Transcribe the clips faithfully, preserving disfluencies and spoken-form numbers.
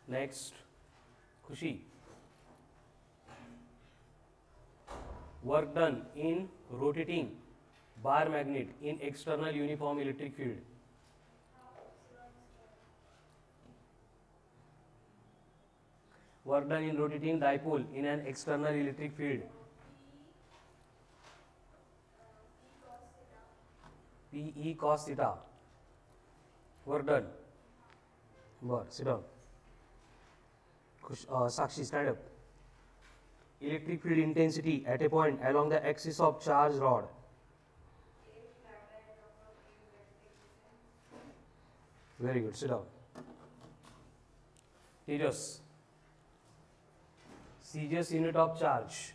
Next, Khushi. Work done in rotating bar magnet in external uniform electric field. Work done in rotating dipole in an external electric field. P E cos theta. Work done. Bar, sit down. Uh, Sakshi, stand up. Electric field intensity at a point along the axis of charge rod. Very good, sit down. Tejas. Cesius unit of charge.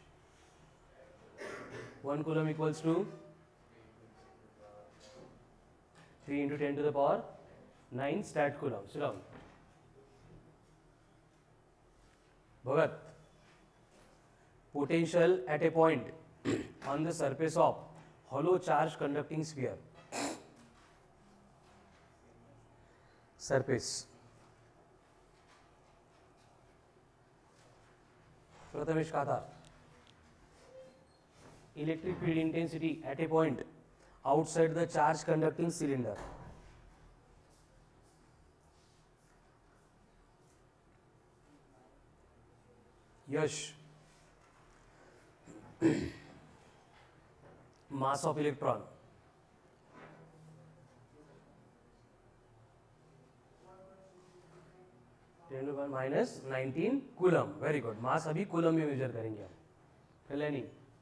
one coulomb equals to three into ten to the power nine stat coulomb. Sit down. Bhagat. Potential at a point on the surface of hollow charge conducting sphere. Surface. Prathamesh कहा था electric field intensity at a point outside the charge conducting cylinder. Yash. Mass of electron. ten to the power minus nineteen coulomb. Very good. Mass अभी coulomb में measure करेंगे हम. Kalani.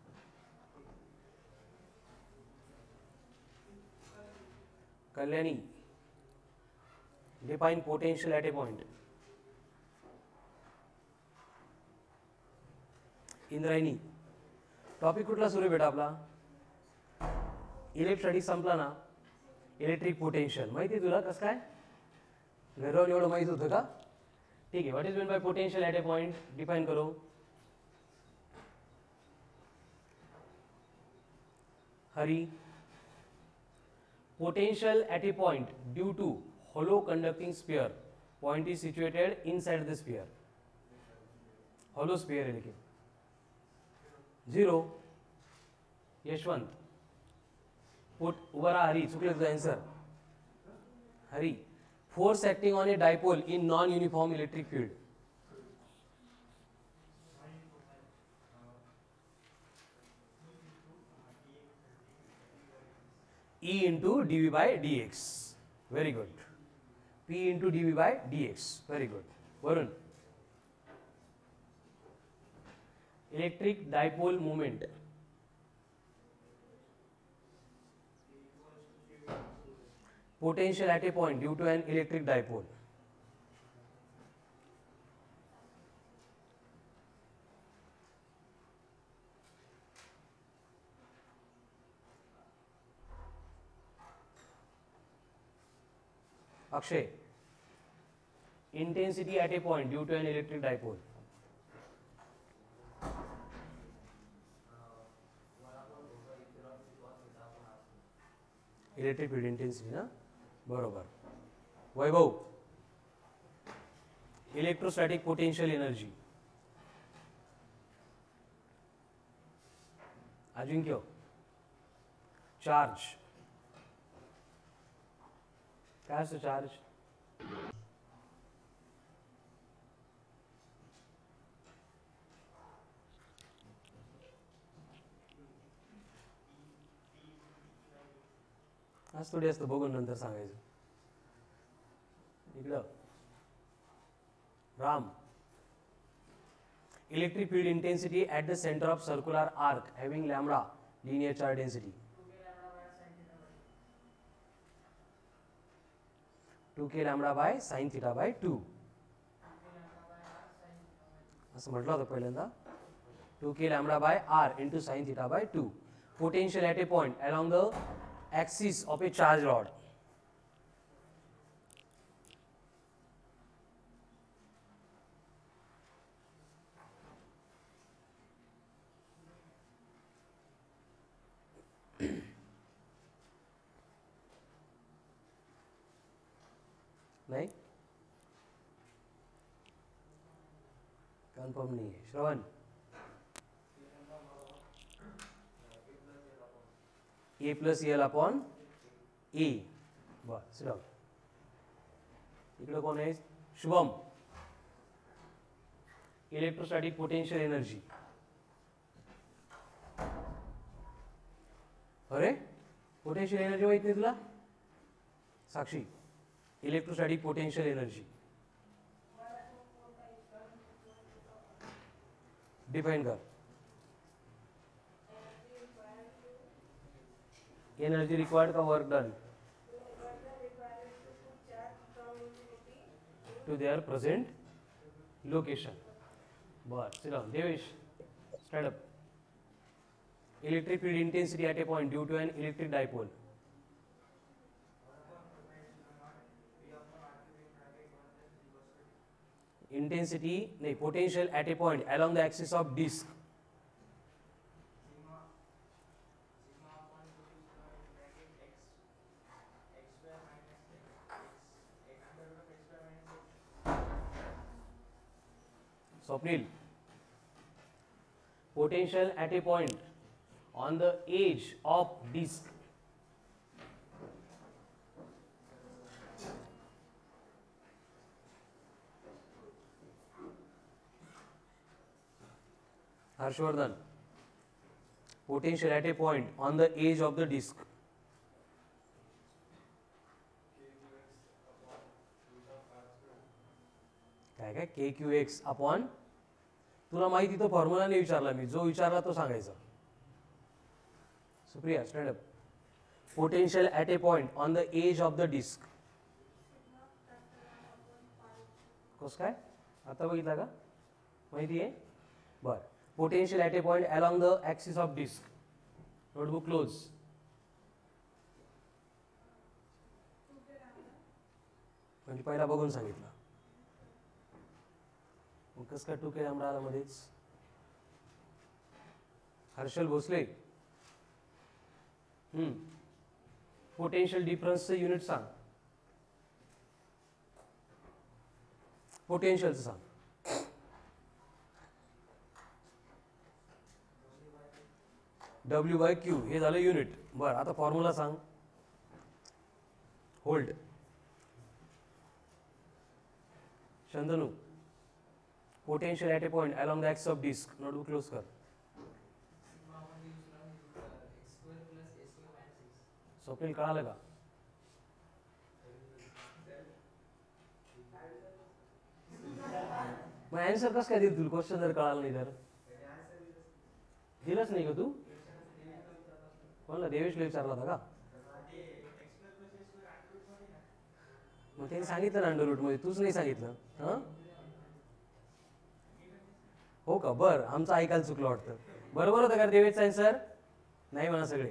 Kalyani. Define potential at a point. Indrayani. Topic कुठला सुरू आहे बेटा आपला? Electronic संपला ना. इलेक्ट्रिक पोटेन्शियल माहिती आहे तुला कसं काय? घरावर एवढं माहित होतं का? ठीक आहे. What is mean by potential at a point? Define करो. Hari. Potential at a point due to hollow conducting sphere. Point is situated inside the sphere. Hollow sphere है लेकिन. Zero. यशवंत. Put उभा रहा हरी. चुकलं तुझा answer. Hari. Force acting on a dipole in non-uniform electric field. E into dV by dx. Very good. P into dV by dx. Very good. Varun. Electric dipole moment. Potential at a point due to an electric dipole. Akshay. Intensity at a point due to an electric dipole. Electric field intensity ना बरोबर. वैभव. Electrostatic potential energy. Ajinkya. Charge. क्या है charge? आज थोडी असतं बघून नंतर सांगायचं. इकडं Ram. Electric field intensity at the center of circular arc having lambda linear charge density. Two K lambda by sine theta by two. असं म्हटलं होतं पहिल्यांदा. Two K lambda by R into sine theta by two. Potential at a point along the axis of a charge rod. नहीं confirm नहीं है. Shravan, A plus L upon A. बर, sit down. इकडे कोण आहे? शुभम. Electrostatic potential energy. अरे potential energy माहित नाही तुला? Sakshi, electrostatic potential energy define कर. एनर्जी रिक्वायर्ड का work done to their present location. bar, sit down. Devesh, stand up. Electric field intensity at a point due to an electric dipole. Intensity, नहीं, potential at a point along the axis of disk. Swapnil, potential at a point on the edge of disk. Harshvardhan, potential at a point on the edge of the disk. काय काय के Q X upon, तुला माहिती तो formula नाही विचारला मी, जो विचारला तो सांगायचा. Supriya, stand up. Potential at a point on the edge of the disc. कस काय आता बघितला का? माहिती आहे. बर, potential at a point along the axis of disc. Notebook close. म्हणजे पहिला बघून सांगितलं. कस काय टू के लॅम्बडा आला मध्येच? हर्षल भोसले, हम्म पोटेन्शियल डिफरन्सचं युनिट सांग. पोटेन्शियलचं सांग. डब्ल्यू बाय क्यू हे झालं युनिट. बरं, आता फॉर्म्युला सांग. Hold. Shantanu, potential at a point along the axis of disc. Notebook close कर. स्वप्नील, कळालं का? मग आन्सर कसं काय देईल तुला? क्वेश्चन जर कळालं नाही तर दिलंच नाही का तू? कोणला? देवेशला विचारला होता का? मग त्यांनी सांगितलं ना अंडर रूट मध्ये, तूच नाही सांगितलं. हां, हो का? बरं, आमचं ऐकायला चुकलं वाटतं. बरोबर होतं का देवेशचा आन्सर? नाही म्हणा सगळे.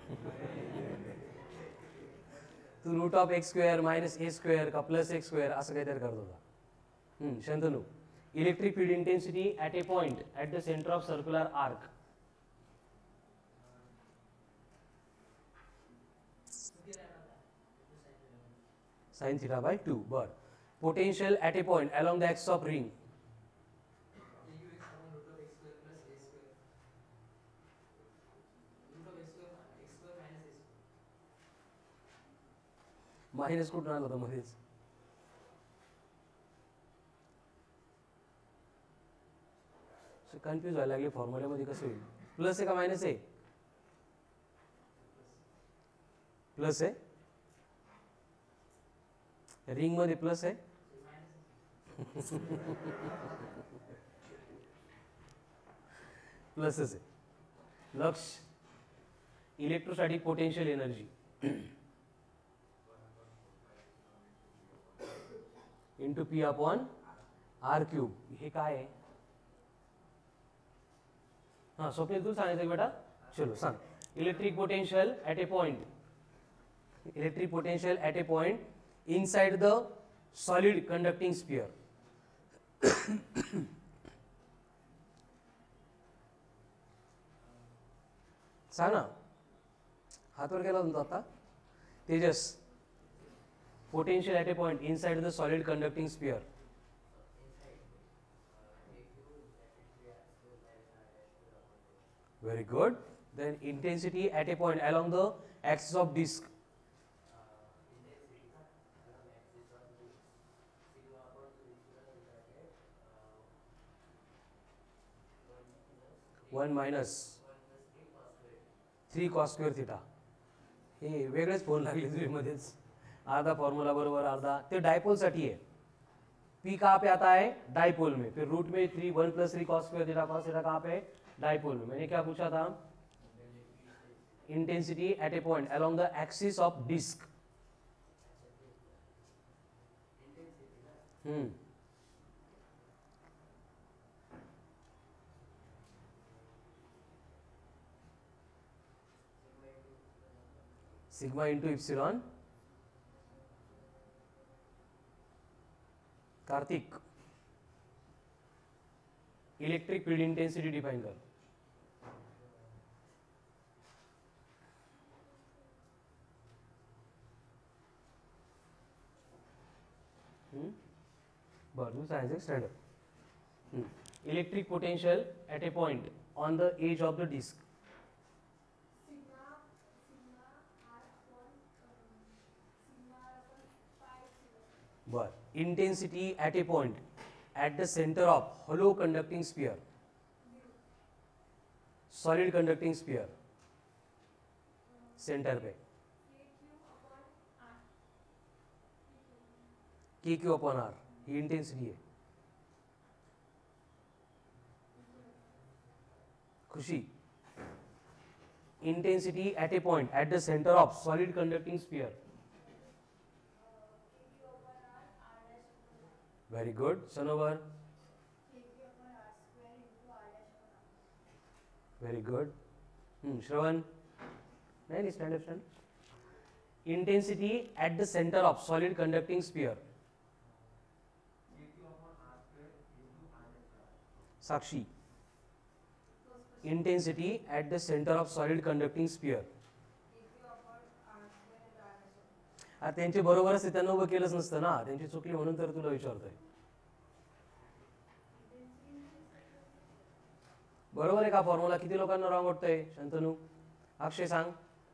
तू root of X square minus A square का प्लस एक्स स्क्वेअर असं काहीतरी करत होता. Hmm Shantanu, electric field intensity at a point at the centre of circular arc. Sine theta by two. बर, potential at a point along the axis of ring. Minus कुठून आलं होतं मध्येच? कन्फ्यूज व्हायला लागले फॉर्म्युल्यामध्ये. कसं होईल? प्लस आहे का मायनस आहे? प्लस आहे. रिंग मध्ये प्लस आहे. प्लसच आहे. Laksh, electrostatic potential energy into P upon R cube. हे काय आहे? हाँ स्वप्नील, तू सांगायचं बेटा. चलो सांग. Electric potential at a point, electric potential at a point inside the solid conducting sphere. सांग ना, हातवर केला होता आता. Tejas, potential at a point inside the solid conducting sphere. Very good. Then intensity at a point along the axis of disk. One minus three cos square theta. हे वेगळेच phone लागले तुझे मध्येच. आधा फॉर्मूला बरोबर आधा ते डायपोल साठी है. पी कहाँ पे आता है? डायपोल में. फिर रूट में three one plus three cos square theta cos theta कहाँ पे? डायपोल में. मैंने क्या पूछा था? Intensity at a point along the axis of disc. Hmm sigma into epsilon. Kartik electric field intensity define कर. बरं science standard. Electric potential at a point on the edge of the disc. बर intensity at a point at the centre of hollow conducting sphere. Solid conducting sphere centre पे K Q upon R. ही intensity है. Khushi intensity at a point at the centre of solid conducting sphere. Very good. Sanover very good. Shravan नहीं नहीं stand stand. Intensity at the centre of solid conducting sphere. Sakshi intensity at the centre of solid conducting sphere. आता त्यांचे बरोबरच ते त्यांना उभं केलंच नसतं ना. त्यांची चुकली म्हणून तर तुला विचारतोय. बरोबर आहे का फॉर्म्युला? किती लोकांना रॉंग वाटतंय? शंतनू अक्षय सांग.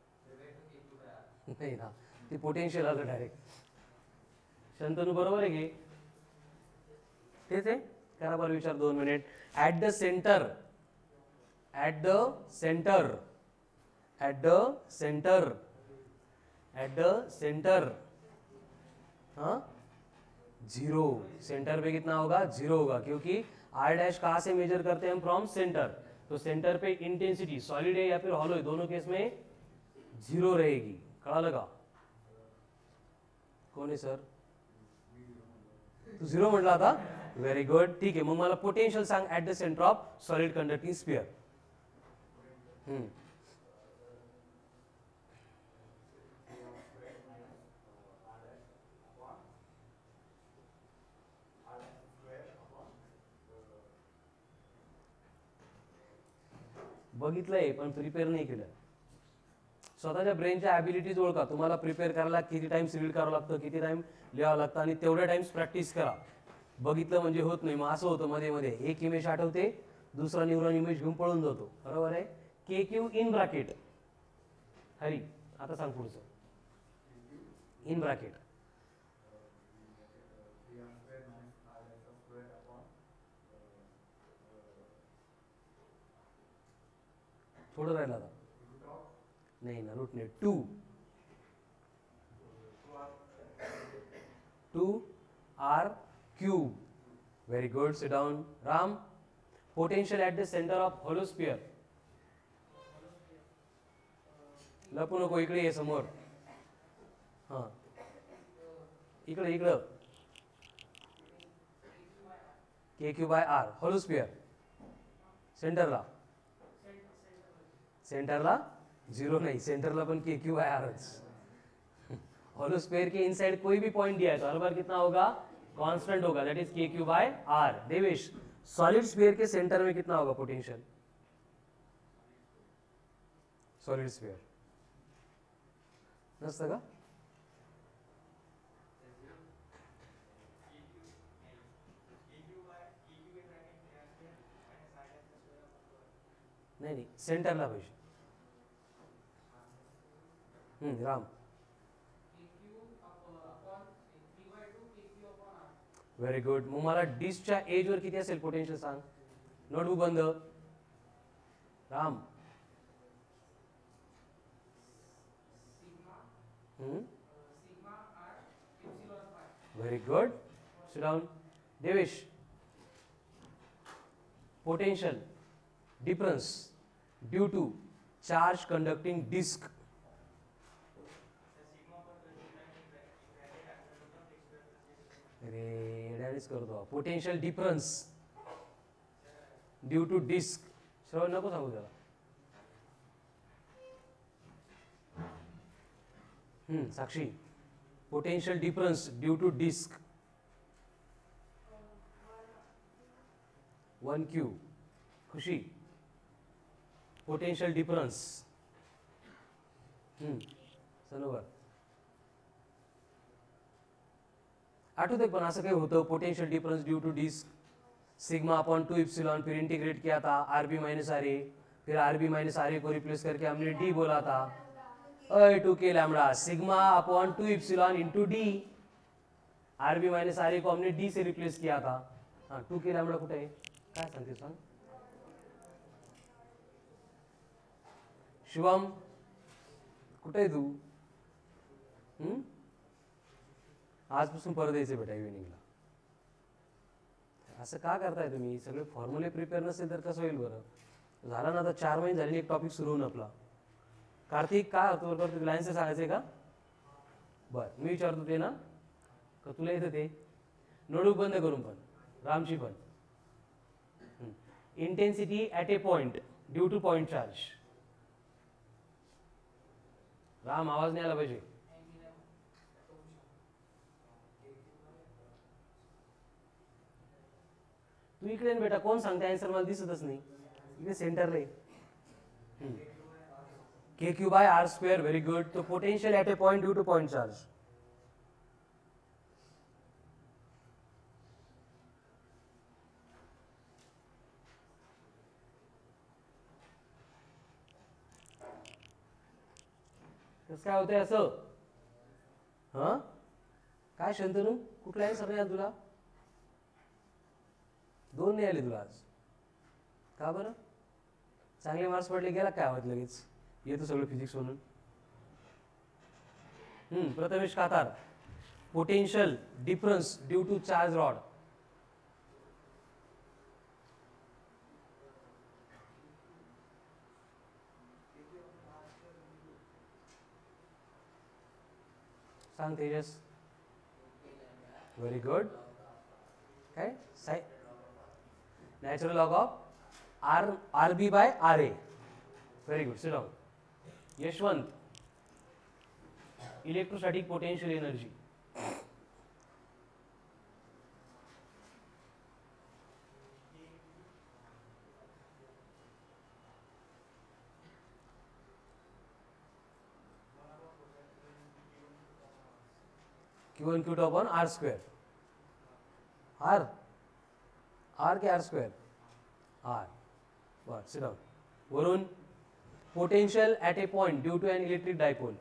नाही ना ती पोटेन्शियल आलं डायरेक्ट. शंतनू बरोबर आहे की तेच आहे? करा बरं विचार दोन minute. At the centre at the centre at the centre at the centre. हाँ जीरो. सेंटर पे कितना होगा? जीरो होगा क्योंकि आर डैश कहाँ से मेजर करते हैं हम? From centre. तो सेंटर पे इंटेंसिटी सॉलिड है या फिर हॉलो है, दोनों केस में जीरो रहेगी. कड़ा लगा? कोण आहे सर? तू झिरो म्हटला था. Very good. ठीक आहे. मग मला पोटेन्शियल सांग at the centre of solid conducting sphere. Hmm बघितलंय पण प्रिपेअर नाही केलं. स्वतःच्या ब्रेनच्या ॲबिलिटीज ओळखा. तुम्हाला प्रिपेअर करायला किती टाइम्स रीड करावं लागतं, किती टाइम लिहावं लागतं आणि तेवढ्या टाइम्स प्रॅक्टिस करा. बघितलं म्हणजे होत नाही. मग असं होतं मध्ये मध्ये एक इमेज आठवते, दुसरा न्यूरॉन इमेज घेऊन पळून जातो. बरोबर आहे? K Q in bracket. हरी आता सांग पुढचं. इन ब्रॅकेट थोडं राहिलं आता. नहीं ना रूट ने two two R cube. Very good. Sit down. Ram potential at the centre of hollow sphere. लपू नको. इकडे ये समोर. हाँ इकडे इकडं. K Q by R hollow sphere. सेंटरला सेंटरला जीरो नहीं. सेंटरला पण के क्यू बाय आरच. होलो स्फीयर के इनसाइड कोई भी पॉइंट दिया है तो हर बार कितना होगा? कांस्टेंट होगा. That is K Q by R. Devesh solid sphere के सेंटर में कितना होगा पोटेंशियल? सॉलिड स्फीयर नसतं का? नाही नाही सेंटरला पाहिजे. Hmm, Ram very good. मग मला डिस्कच्या एजवर किती असेल पोटेन्शियल सांग. नोटबुक बंद. Ram very good. Sit down. Devesh potential difference due to charge conducting disc. अरे डॅनिस करतो. Potential difference due to disc. Shravan नको सांगू त्याला. Hmm, Sakshi potential difference due to disc. One Q. Khushi potential difference. Hmm, Sanover आठवते पण असं काही होतं potential difference due to disc sigma upon two epsilon, फिर इंटीग्रेट किया था R B minus R A, फिर R B minus R A को रिप्लेस करके हमने डी बोला था. Uh two K lambda sigma upon two epsilon into D. R B minus R A को हमने डी से रिप्लेस किया था. हाँ टू के लैम्बडा कुठे आहे काय सांगते सांग. शिवम कुठे आहे तू. हम्म आजपासून परत यायचं बेटा इव्हिनिंगला. असं का करताय तुम्ही. सगळे फॉर्म्युले प्रिपेअर नसेल तर कसं होईल बरं. झाला ना आता चार महिने झाले एक टॉपिक सुरू होऊन आपला. कार्तिक काय होतं बरोबर तुला लाईनचं सांगायचंय का. बरं मी विचारतो ते ना का तुला येतं ते. नोटबुक बंद करून पण रामची पण. Intensity at a point due to point charge. Ram आवाज नाही आला पाहिजे. तू इकडे बेटा कोण सांगते आन्सर मला दिसतच नाही. इकडे सेंटरला आहे. K Q by R square. Very good. तो potential at a point due to point charge. कसं काय होतंय असं. हा काय शंतनू कुठला आन्सर नाही तुला. दोन नाही आले तुला आज. का बरं. चांगले मार्क्स पडले गेला काय आवाज लगेच. येतो सगळं फिजिक्स म्हणून. Hmm Prathamesh Katar potential difference due to charge rod. सांग तेजस. Very good. काय साय natural log of R R B by R A. Very good. Sit down. Yashwant electrostatic potential energy. Q one Q two upon R square. R R K R square. R. बर sit down. वरून potential at a point due to an electric dipole.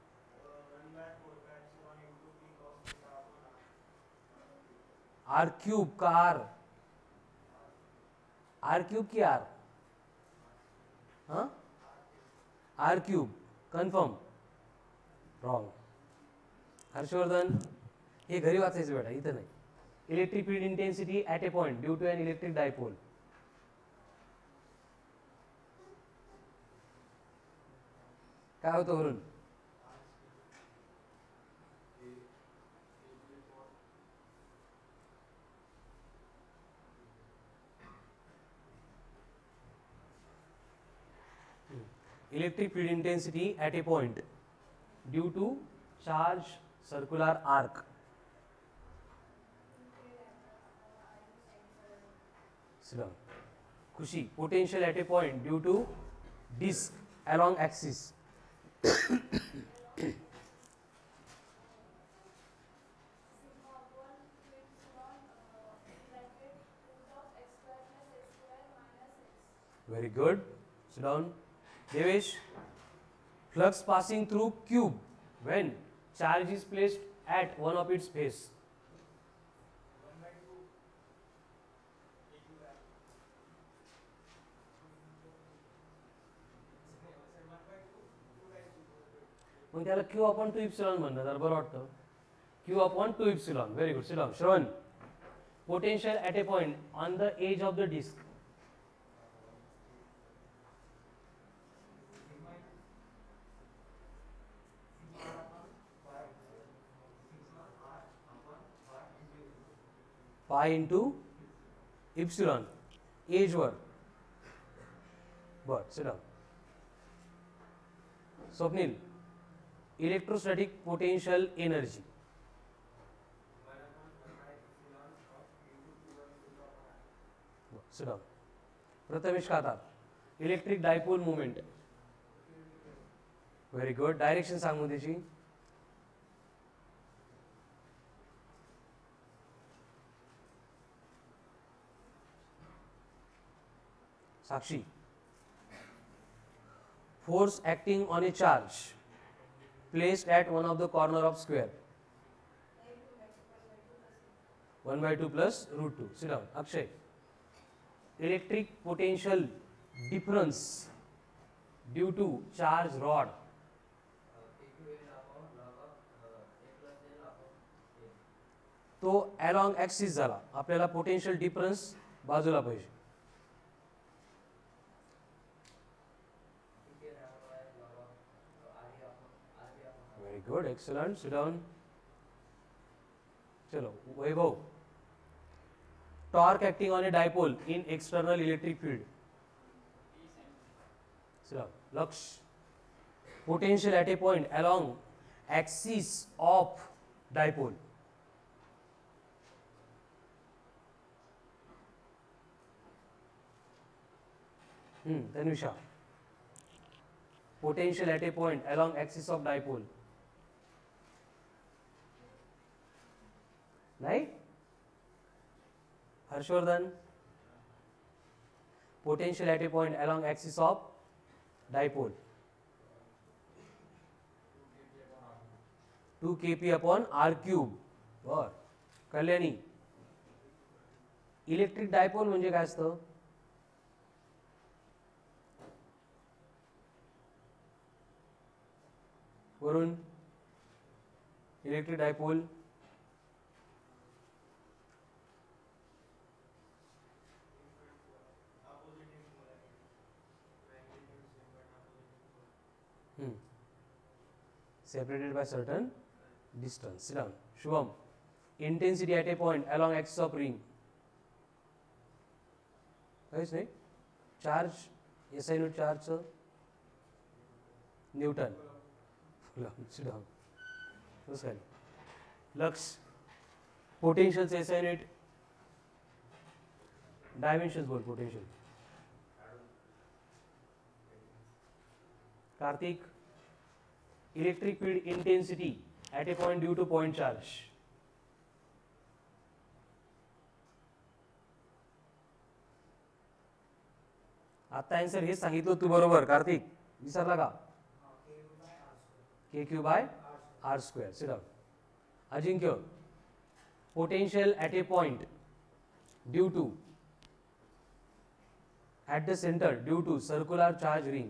R cube का R. R cube की are. हाँ R cube confirm. Wrong. Harshvardhan हे घरी वाचायचं बेटा इथं नाही. Electric field intensity at a point due to an electric dipole. काय होतं वरून. Electric field intensity at a point due to charge circular arc. Khushi potential at a point due to disc along axis. Very good. Sit down. Devesh, flux passing through cube when charge is placed at one of its face. मग त्याला Q upon two epsilon म्हणणं जरा बरं वाटतं. Q upon two epsilon. Very good. Sit down. Shravan, potential at a point on the edge of the disk. Pi into epsilon edge वर. बर, sit down. Swapnil, electrostatic potential energy. Sit down. Prathamesh Khatar, electric dipole moment. Very good. Direction सांग मग त्याची. Sakshi, force acting on a charge placed at one of the corner of square. one by two plus root two. Sit down. Akshay, electric potential difference due to charge rod. तो along axis झाला. आपल्याला potential difference बाजूला पाहिजे. Very good. Excellent. Sit down. चलो Vaibhav, torque acting on a dipole in external electric field. So, Laksh, potential at a point along axis of dipole. Hmm, Tanusha, potential at a point along axis of dipole. Right? Harshvardhan, potential at a point along axis of dipole. two k p upon r cube. बर. Kalyani, electric dipole म्हणजे काय असतं? Varun, electric dipole Hmm. separated by certain distance. Sit down. Shubham, intensity at a point along axis of ring. काहीच नाही. Charge, S I unit charge newton. Sit down. नमस्कार. लक्ष, potential S I unit dimensions बोल. potential. Kartik, electric field intensity at a point due to point charge. आता answer हे सांगितलं तू बरोबर. कार्तिक, विसरला का? K Q by R square. Sit down. Ajinkya, potential at a point due to at the centre due to circular charge ring.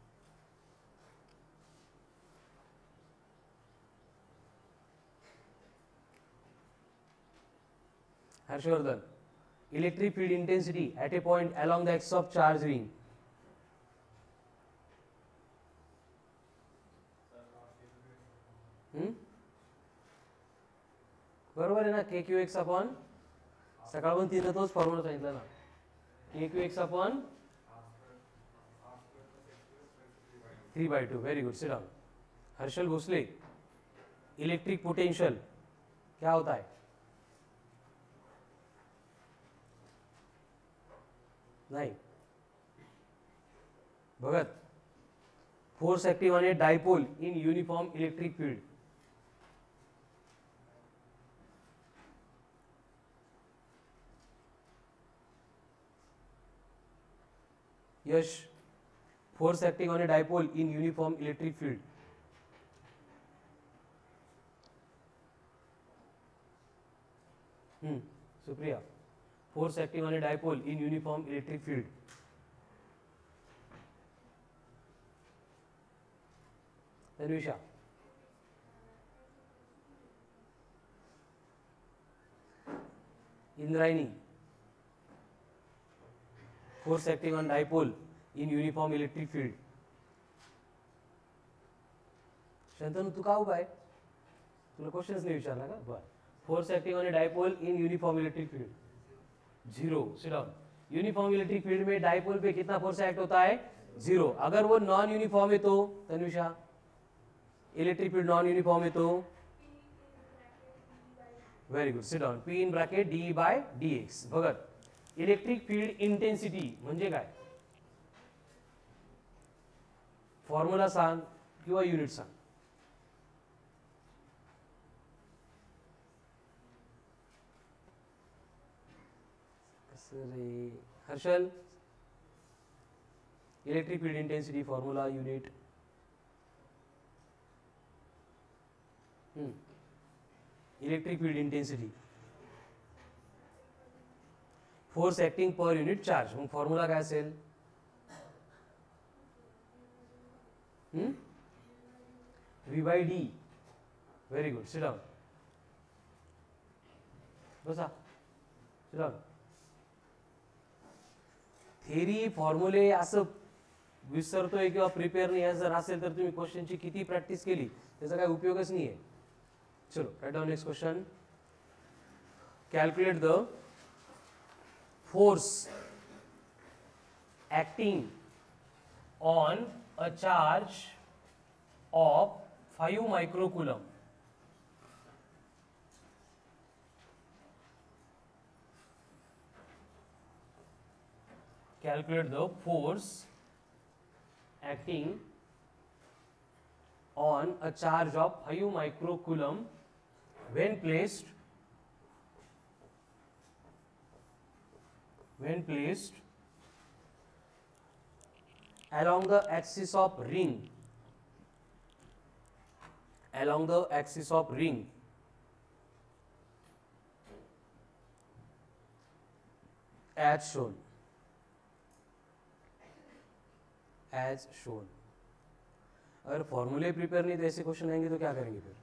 Harshvardhan, electric field intensity at a point along the axis of charge ring. Hmm? बरोबर आहे ना. K Q X upon, सकाळपासून तिथं तोच formula सांगितला ना. K Q X upon three by two. Very good. Sit down. Harshal Bhosale, electric potential क्या होता है? नहीं. Bhagat, force active on a dipole in uniform electric field. Yash, force acting on a dipole in uniform electric field. Hmm, Supriya. Force acting on a dipole in uniform electric field. Tanvisha. Indraini. Force acting on dipole in uniform electric field. Shantanu तू का उभा आहे? तुला questions नाही विचारला का? बर. Force acting on a dipole in uniform electric field. Zero. Sit down. Uniform electric field में डाइपोल पे कितना फोर्स एक्ट होता है? जीरो. अगर वो नॉन यूनिफॉर्म है तो Tanvisha, electric field non uniform है तो very good. Sit down. P in bracket D by D X. Bhagat, electric field intensity म्हणजे काय? फॉर्म्युला सांग किंवा युनिट सांग. Harshal, electric field intensity formula unit. Electric field intensity force acting per unit charge. मग formula काय असेल? V by D. Very good. Sit down. बसा. Sit down. थेरी फॉर्म्युले असं विसरतोय किंवा प्रिपेअर नाही जर असेल तर तुम्ही क्वेश्चनची किती प्रॅक्टिस केली त्याचा काही उपयोगच नाही आहे. चलो write down next question. Calculate the force acting on a charge of five microcoulomb. Calculate the force acting on a charge of five microcoulomb when placed when placed along the axis of ring along the axis of ring as shown. As shown. अगर फॉर्मूले prepare नहीं तो ऐसे question आएंगे तो क्या करेंगे फिर?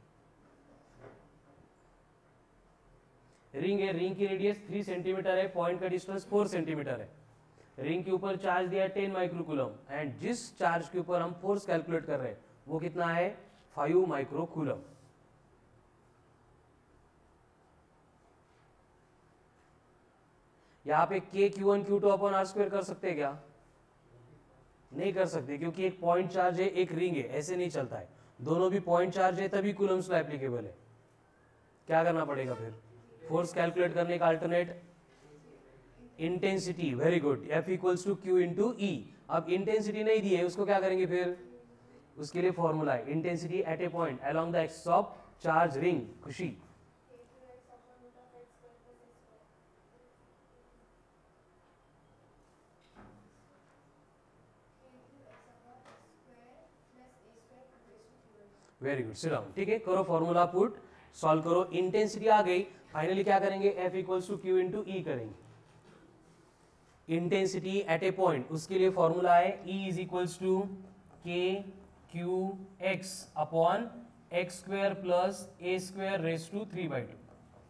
रिंग है, रिंग की रेडियस थ्री सेंटीमीटर है, पॉइंट का डिस्टेंस फोर सेंटीमीटर है. रिंग के ऊपर चार्ज दिया है टेन माइक्रोकूलम एंड जिस चार्ज के ऊपर हम फोर्स कैलकुलेट कर रहे हैं वो कितना है? Five microcoulomb. यहाँ पे K Q one Q two upon R square कर सकते हैं क्या? नहीं कर सकते क्योंकि एक पॉइंट चार्ज है एक रिंग है, ऐसे नहीं चलता है. दोनों भी पॉइंट चार्ज है तभी कूलम्स लॉ एप्लीकेबल है. क्या करना पड़ेगा फिर? फोर्स कैलकुलेट करने का alternate intensity. Very good. F equals to Q into E. अब इंटेंसिटी नहीं दी है उसको क्या करेंगे फिर? उसके लिए फॉर्मूला है intensity at a point along the axis of charge ring. Khushi, very good. Sit down. ठीक है, करो फॉर्मूला पुट, सॉल्व करो. इंटेंसिटी आ गई. फाइनली क्या करेंगे? F equals to Q into E करेंगे. इंटेंसिटी एट ए पॉइंट, उसके लिए फॉर्मूला है E is equals to K Q X upon X square plus A square raise to three by two.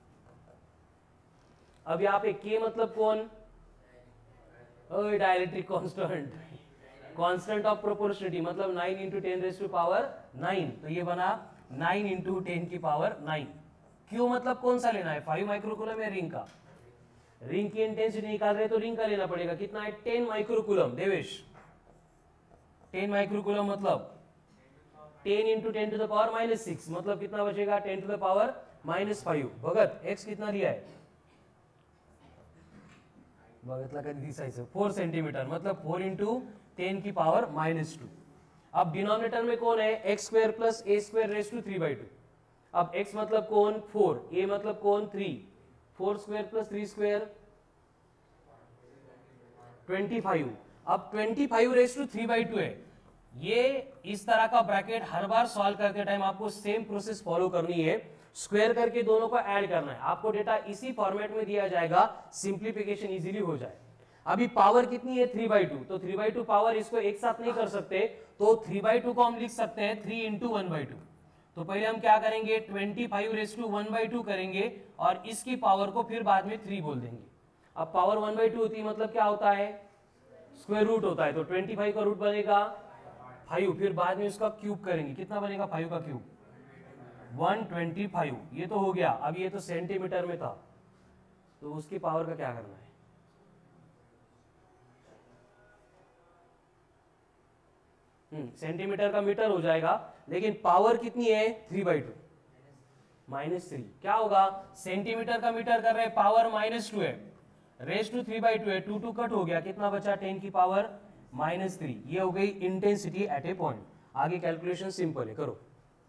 अब यहाँ पे के मतलब कौन? Dielectric constant. Constant of proportionality मतलब nine into ten raise to power nine. तो ये बना nine into ten की पावर नाइन. क्यू मतलब कौन सा लेना है? फाइव माइक्रोकूलम या रिंग का? रिंग की इंटेंसिटी निकाल रहे तो रिंग का लेना पड़ेगा. कितना है? Ten microcoulomb. Devesh, ten microcoulomb मतलब ten into ten to the power minus six मतलब कितना बचेगा? Ten to the power minus five. Bhagat, x कितना लिया है? भगतला कधी दिसायचं फोर सेंटीमीटर मतलब फोर इंटू टेन की पावर माइनस टू. अब डिनोमिनेटर में कौन है? X square plus A square raise to three by two. अब x मतलब कौन? फोर. ए मतलब कौन? Three. Four square plus three square twenty five. अब twenty five raise to three by two है। ये इस तरह का ब्रैकेट हर बार सॉल्व करते टाइम आपको सेम प्रोसेस फॉलो करनी है, स्क्वायर करके दोनों को ऐड करना है। आपको डेटा इसी फॉर्मेट में दिया जाएगा, सिंप्लीफिकेशन इजीली हो जाए। अभी पावर कितनी है, थ्री बाई टू, तो थ्री बाई टू पावर इसको एक साथ नहीं कर सकते, तो थ्री बाई टू को हम लिख सकते हैं three into one by two. तो पहले हम क्या करेंगे, twenty five raise to one by two करेंगे और इसकी पावर को फिर बाद में थ्री बोल देंगे। अब पावर वन बाई टू होती है मतलब क्या होता है, स्क्वायर रूट होता है, तो ट्वेंटी फाइव का रूट बनेगा फाइव, फिर बाद में उसका क्यूब करेंगे, कितना बनेगा फाइव का क्यूब वन ट्वेंटी फाइव। ये तो हो गया। अब ये तो सेंटीमीटर में था, तो उसकी पावर का क्या करना है, हम्म सेंटीमीटर का मीटर हो जाएगा, लेकिन पावर कितनी है three by two minus three. क्या होगा, सेंटीमीटर का मीटर कर रहे हैं, पावर माइनस टू है, raise to three by two है, टू टू कट हो गया, कितना बचा टेन की पावर माइनस थ्री। ये हो गई इंटेंसिटी एट ए पॉइंट। आगे कैलकुलेशन सिंपल है, करो।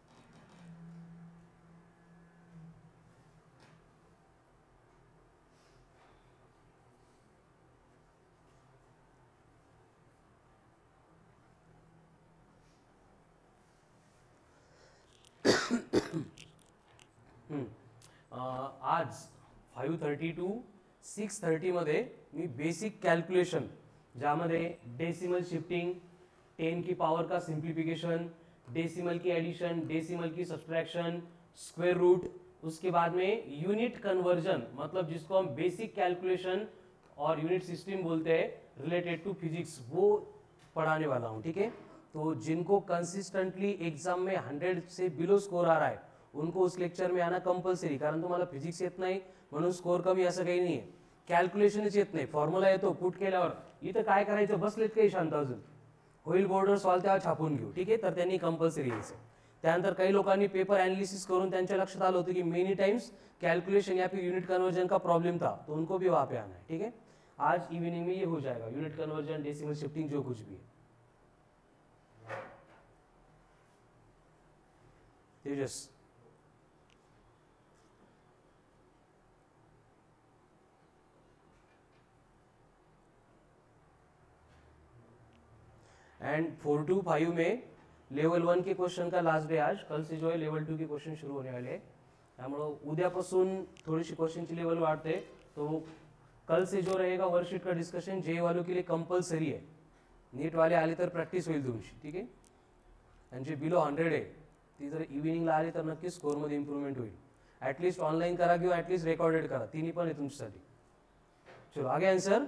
आज five thirty to six thirty मध्ये मी बेसिक कॅल्क्युलेशन, ज्यामध्ये डेसिमल शिफ्टिंग, टेन की पावर का सिंप्लीफिकेशन, डेसिमल की एडिशन, डेसिमल की सब्सट्रैक्शन, स्क्वायर रूट, उसके बाद में यूनिट कन्वर्जन, मतलब जिसको हम बेसिक कैलकुलेशन और यूनिट सिस्टम बोलते हैं रिलेटेड टू फिजिक्स, वो पढ़ाने वाला हूँ। ठीक है, तो जिनको कंसिस्टेंटली एग्जाम में हंड्रेड से बिलो स्कोर आ रहा है उनको उस लेक्चर में आना कंपल्सरी, कारण तुम्हाला फिजिक्स येत नाही म्हणून स्कोर कमी असं काही नाही आहे, कॅल्क्युलेशनच येत नाही, फॉर्म्युला येतो पुट केल्यावर इथं काय करायचं, बसलेत काही शांत, अजून होईल बोर्डर सॉल्व तेव्हा छापून घेऊ। ठीक आहे, तर त्यांनी कंपल्सरी यायचं। त्यानंतर काही लोकांनी पेपर एनालिसिस करून त्यांच्या लक्षात आलं होतं की मेनी टाइम्स कैलकुलेशन या फिर यूनिट कन्वर्जन का प्रॉब्लम था, तो उनको भी वहां पे आना है। ठीक है, आज इवनिंग में ये हो जाएगा, यूनिट कन्वर्जन, डेसिमल शिफ्टिंग, जो कुछ भी है। Tejas and four two five में लेवल वन के क्वेश्चन का लास्ट डे आज, कल से जो है लेवल टू के क्वेश्चन शुरू होने वाले हैं, त्यामुळे उद्यापासून थोडीशी क्वेश्चनची लेवल वाढते, तो कल से जो रहेगा वर्कशीट का डिस्कशन जे वालों के लिए कंपल्सरी है, नीट वाले आले तर प्रॅक्टिस होईल तुमची। ठीक आहे, आणि जे बिलो हंड्रेड आहे ती जर इव्हिनिंगला आली तर नक्की स्कोरमध्ये इम्प्रूव्हमेंट होईल। ॲटलिस्ट ऑनलाईन करा किंवा ॲटलिस्ट रेकॉर्डेड करा, तिन्ही पण आहे तुमच्यासाठी। चलो आगे आंसर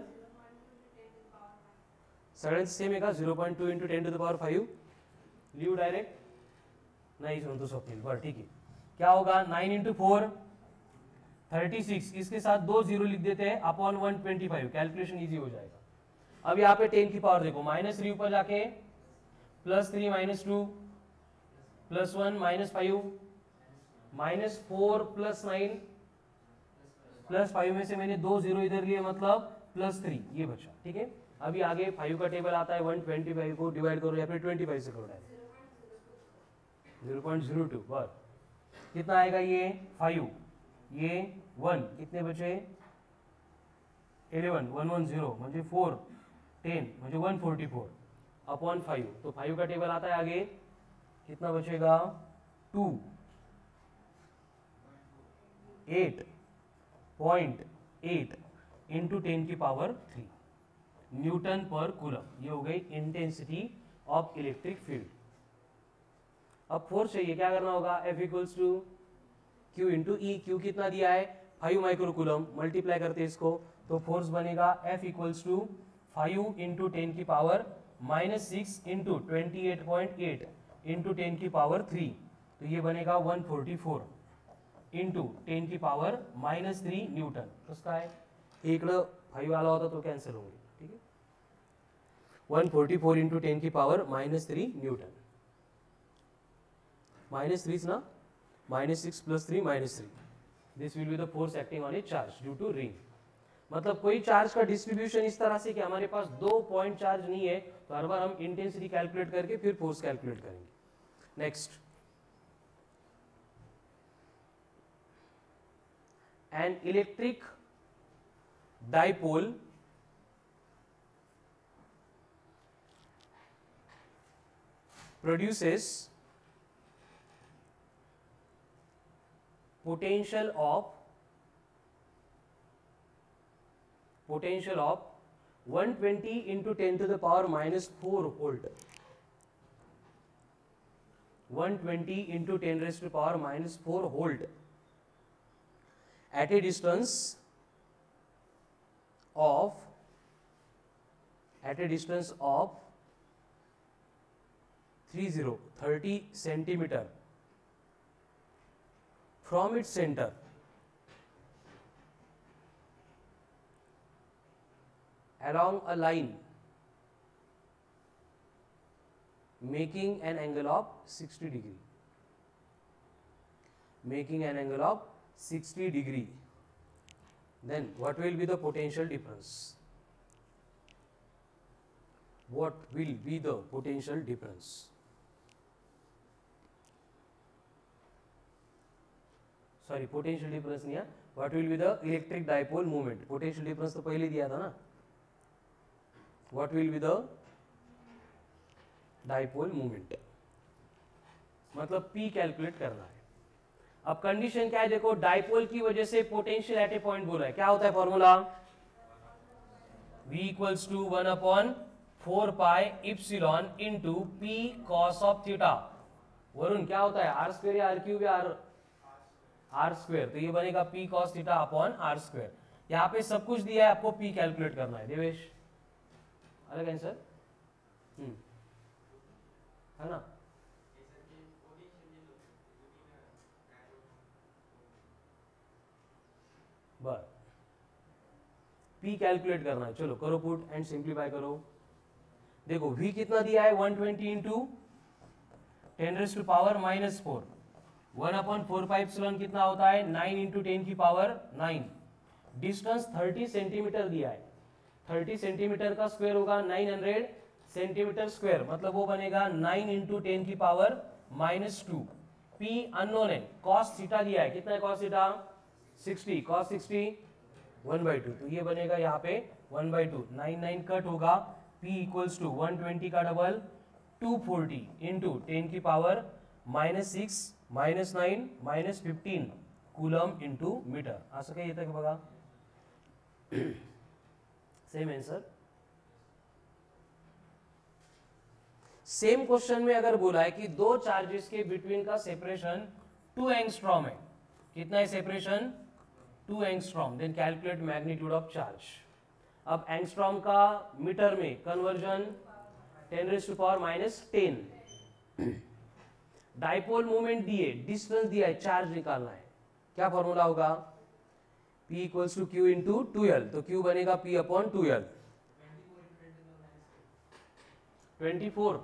सगळ्यांचं सेम आहे का, zero point two into ten to the power five, leave direct नहीं सुन तो स्वप्निल, पर ठीक है। क्या होगा, nine into four thirty six, इसके साथ दो जीरो लिख देते हैं, upon one twenty five, calculation easy हो जाएगा। अब यहाँ पे टेन की पावर देखो, माइनस थ्री ऊपर जाके plus three minus two plus one minus five minus four plus nine plus five में से मैंने दो जीरो इधर लिए, मतलब प्लस थ्री, ये बचा। ठीक है, अभी आगे फाइव का टेबल आता है, वन ट्वेंटी फाइव को डिवाइड करो या फिर ट्वेंटी फाइव से करो direct, zero point zero two, बस कितना आएगा, ये फाइव, ये वन, कितने बचे इलेवन, वन वन जीरो म्हणजे फोर, टेन म्हणजे one forty four upon five, तो फाइव का टेबल आता है आगे, कितना बचेगा two, eight point eight into ten की पावर थ्री न्यूटन पर कूलम। ये हो गई इंटेंसिटी ऑफ इलेक्ट्रिक फील्ड। अब फोर्स चाहिए, क्या करना होगा, F equals to Q into E, Q कितना दिया है फाइव माइक्रो कूलम, मल्टीप्लाई करते इसको, तो फोर्स बनेगा F equals to five into ten की power minus six into twenty eight point eight into ten की पावर थ्री, तो ये बनेगा one forty four into ten की पावर माइनस थ्री न्यूटन। उसका है इकडं फाइव आला होता तो कैंसिल होंगे। ठीक है, one forty four into ten की power minus three newton, minus three ना, minus six plus three minus three, this will be the force acting on a charge due to ring. मतलब कोई चार्ज का distribution इस तरह से कि हमारे पास दो पॉइंट चार्ज नहीं है, तो हर बार हम इंटेंसिटी कैलकुलेट करके फिर फोर्स कैलकुलेट करेंगे। Next, an electric dipole produces potential of potential of one hundred twenty into ten to the power minus four volt. one hundred twenty into ten raised to the power minus four volt at a distance of at a distance of thirty thirty centimeter from its center along a line making an angle of sixty degree. Making an angle of sixty degree. Then what will be the potential difference? What will be the potential difference? Sorry, potential difference नहीं है. What will be the electric dipole moment? Potential difference तो पहले दिया था ना. What will be the dipole moment? मतलब P calculate करना है. अब कंडीशन क्या है देखो, डाइपोल की वजह से पोटेंशियल एट ए पॉइंट बोला है. क्या होता है formula? V equals to one upon four pi epsilon into P cos of theta. Varun क्या होता है, आर स्क्वेयर या आर क्यूब या आर आर स्क्वेयर? तो ये बनेगा P cos theta upon R square. यहाँ पे सब कुछ दिया है, आपको पी कैलकुलेट करना है. देवेश अलग आंसर है ना. बस P कैलकुलेट करना है. चलो करो पुट एंड सिंप्लीफाई करो. देखो V कितना दिया है, one twenty into ten raise to power minus four. One upon four pi epsilon कितना होता है, नाइन इंटू टेन की power nine. Distance thirty centimetre दिया है. थर्टी सेंटीमीटर का स्क्वायर होगा नाइन हंड्रेड सेंटीमीटर स्क्वायर, मतलब वो बनेगा नाइन इंटू टेन की power minus two. P unknown है. कॉस थीटा दिया है, कितना है cos theta, sixty. Cos sixty one by two. तो ये बनेगा यहाँ पे one by two. Nine nine cut होगा. P equals to one twenty का double two forty into ten की power minus six minus nine minus fifteen coulomb into metre. असं काही येतं का बघा. Same answer. सेम क्वेश्चन में अगर बोला है कि दो चार्जेस के बिटवीन का सेपरेशन टू एंगस्ट्रॉम है. कितना है separation, two angstrom. Then calculate magnitude of charge. अब एंगस्ट्रॉम का मीटर में conversion ten raise to power minus ten. Dipole moment दिए, डिस्टेंस दिया है, चार्ज निकालना है. क्या फॉर्मूला होगा, P equals to Q into two L. तो Q बनेगा P upon two L. Twenty four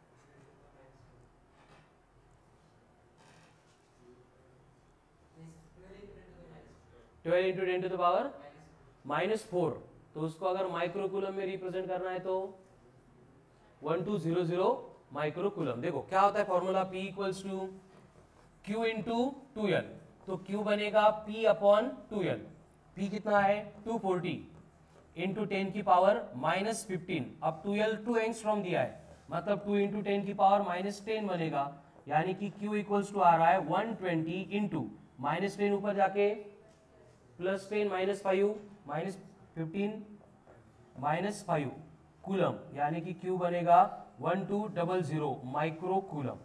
twelve into ten to the power minus four. तो उसको अगर माइक्रोकूलम में रिप्रेजेंट करना है तो one two zero zero microcoulomb. देखो क्या होता है फॉर्मूला, P equals to Q into two L. तो Q बनेगा P upon two L. P कितना है, टू फोर्टी इंटू टेन की पावर माइनस फिफ्टीन. अब टू एल टू एंगस्ट्रॉम दिया है, मतलब टू इंटू टेन की पावर माइनस टेन बनेगा. यानी कि Q इक्वल्स टू आ रहा है one twenty into minus ten ऊपर जाके plus ten minus five minus fifteen minus five coulomb. यानी कि Q बनेगा one two double zero micro coulomb.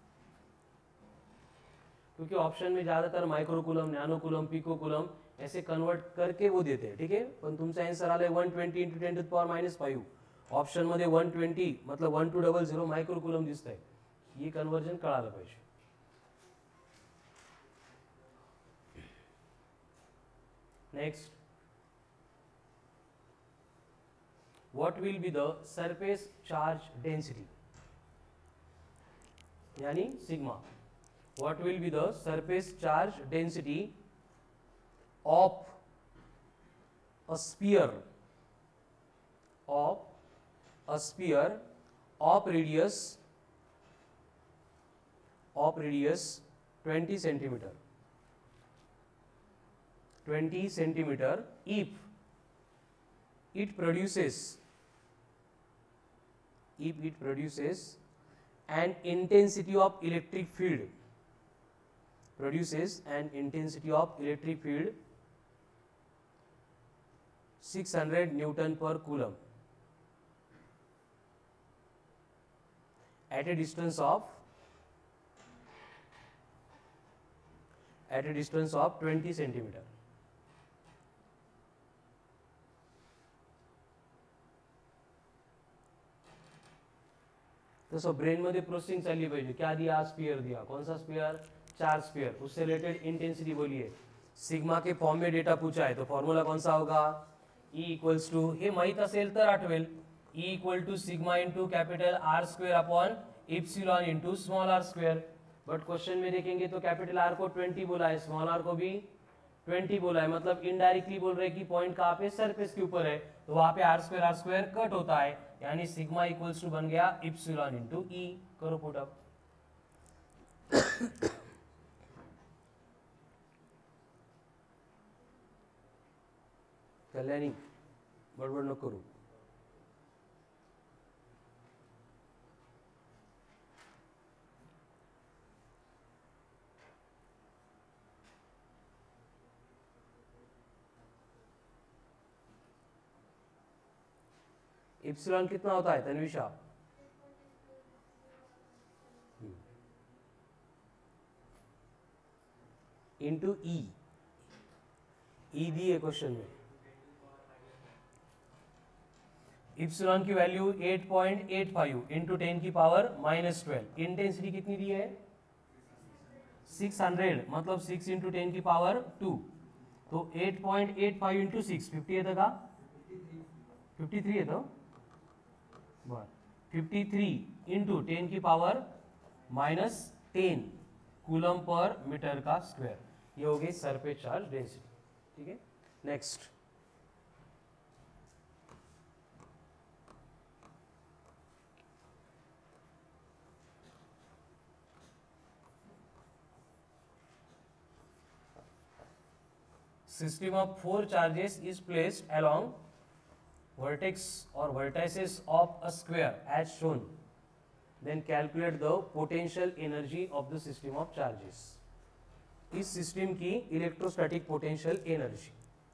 क्योंकि ऑप्शन में ज्यादातर micro coulomb, nano coulomb, pico coulomb ऐसे कन्वर्ट करके वो देते हैं. ठीक है, पण तुमचा आंसर आलाय one twenty into ten to the power minus five. Option मध्ये वन ट्वेंटी मतलब one two double zero micro coulomb दिसतंय. ये कन्वर्जन कळालं पाहिजे. Next, what will be the surface charge density, यानी sigma. what will be the surface charge density of a sphere of a sphere of radius of radius twenty centimeter twenty centimeter if it produces if it produces an intensity of electric field produces an intensity of electric field six hundred Newton per coulomb at a distance of at a distance of twenty centimeter. तसं brain मध्ये processing चालली पाहिजे. क्या दिया? Spear दिया. कौन सा spear? चार स्पीयर. उससे रिलेटेड इंटेंसिटी बोलिए. सिग्मा के फॉर्म में डेटा पूछा है तो फॉर्मूला कौन सा होगा? E इक्वल्स टू, हे माहित असेल तर आठवेल, E equal to sigma into capital R square upon epsilon into small R square. But question में देखेंगे तो कैपिटल आर को ट्वेंटी बोला है, स्मॉल आर को भी ट्वेंटी बोला है, मतलब इनडायरेक्टली बोल रहे कि पॉइंट कहाँ पे? सरफेस के ऊपर है, तो वहां पे R square R square cut होता है, यानी सिग्मा इक्वल्स टू बन गया इप्सिलॉन इंटू ई. करो पुट अप. कल्याणी बडबड नको करू. इप्सिलॉन कितना होता है तन्विशा? इंटू ई. ई दी है क्वेश्चन में. इप्सिलॉन की value eight point eight five into ten की पावर माइनस ट्वेल्व. इंटेंसिटी कितनी दी है? सिक्स हंड्रेड, मतलब सिक्स इंटू टेन की पावर टू. तो eight point eight five into six fifty येतं का? फिफ्टी थ्री येतं. बर, फिफ्टी थ्री इंटू टेन की power minus ten coulomb per metre का स्क्वायर. ये हो गई सरफेस चार्ज डेंसिटी. ठीक है, next. System of four charges is placed along vertex or vertices of a square as shown. Then calculate the potential energy of the system of charges. इस system की electrostatic potential energy.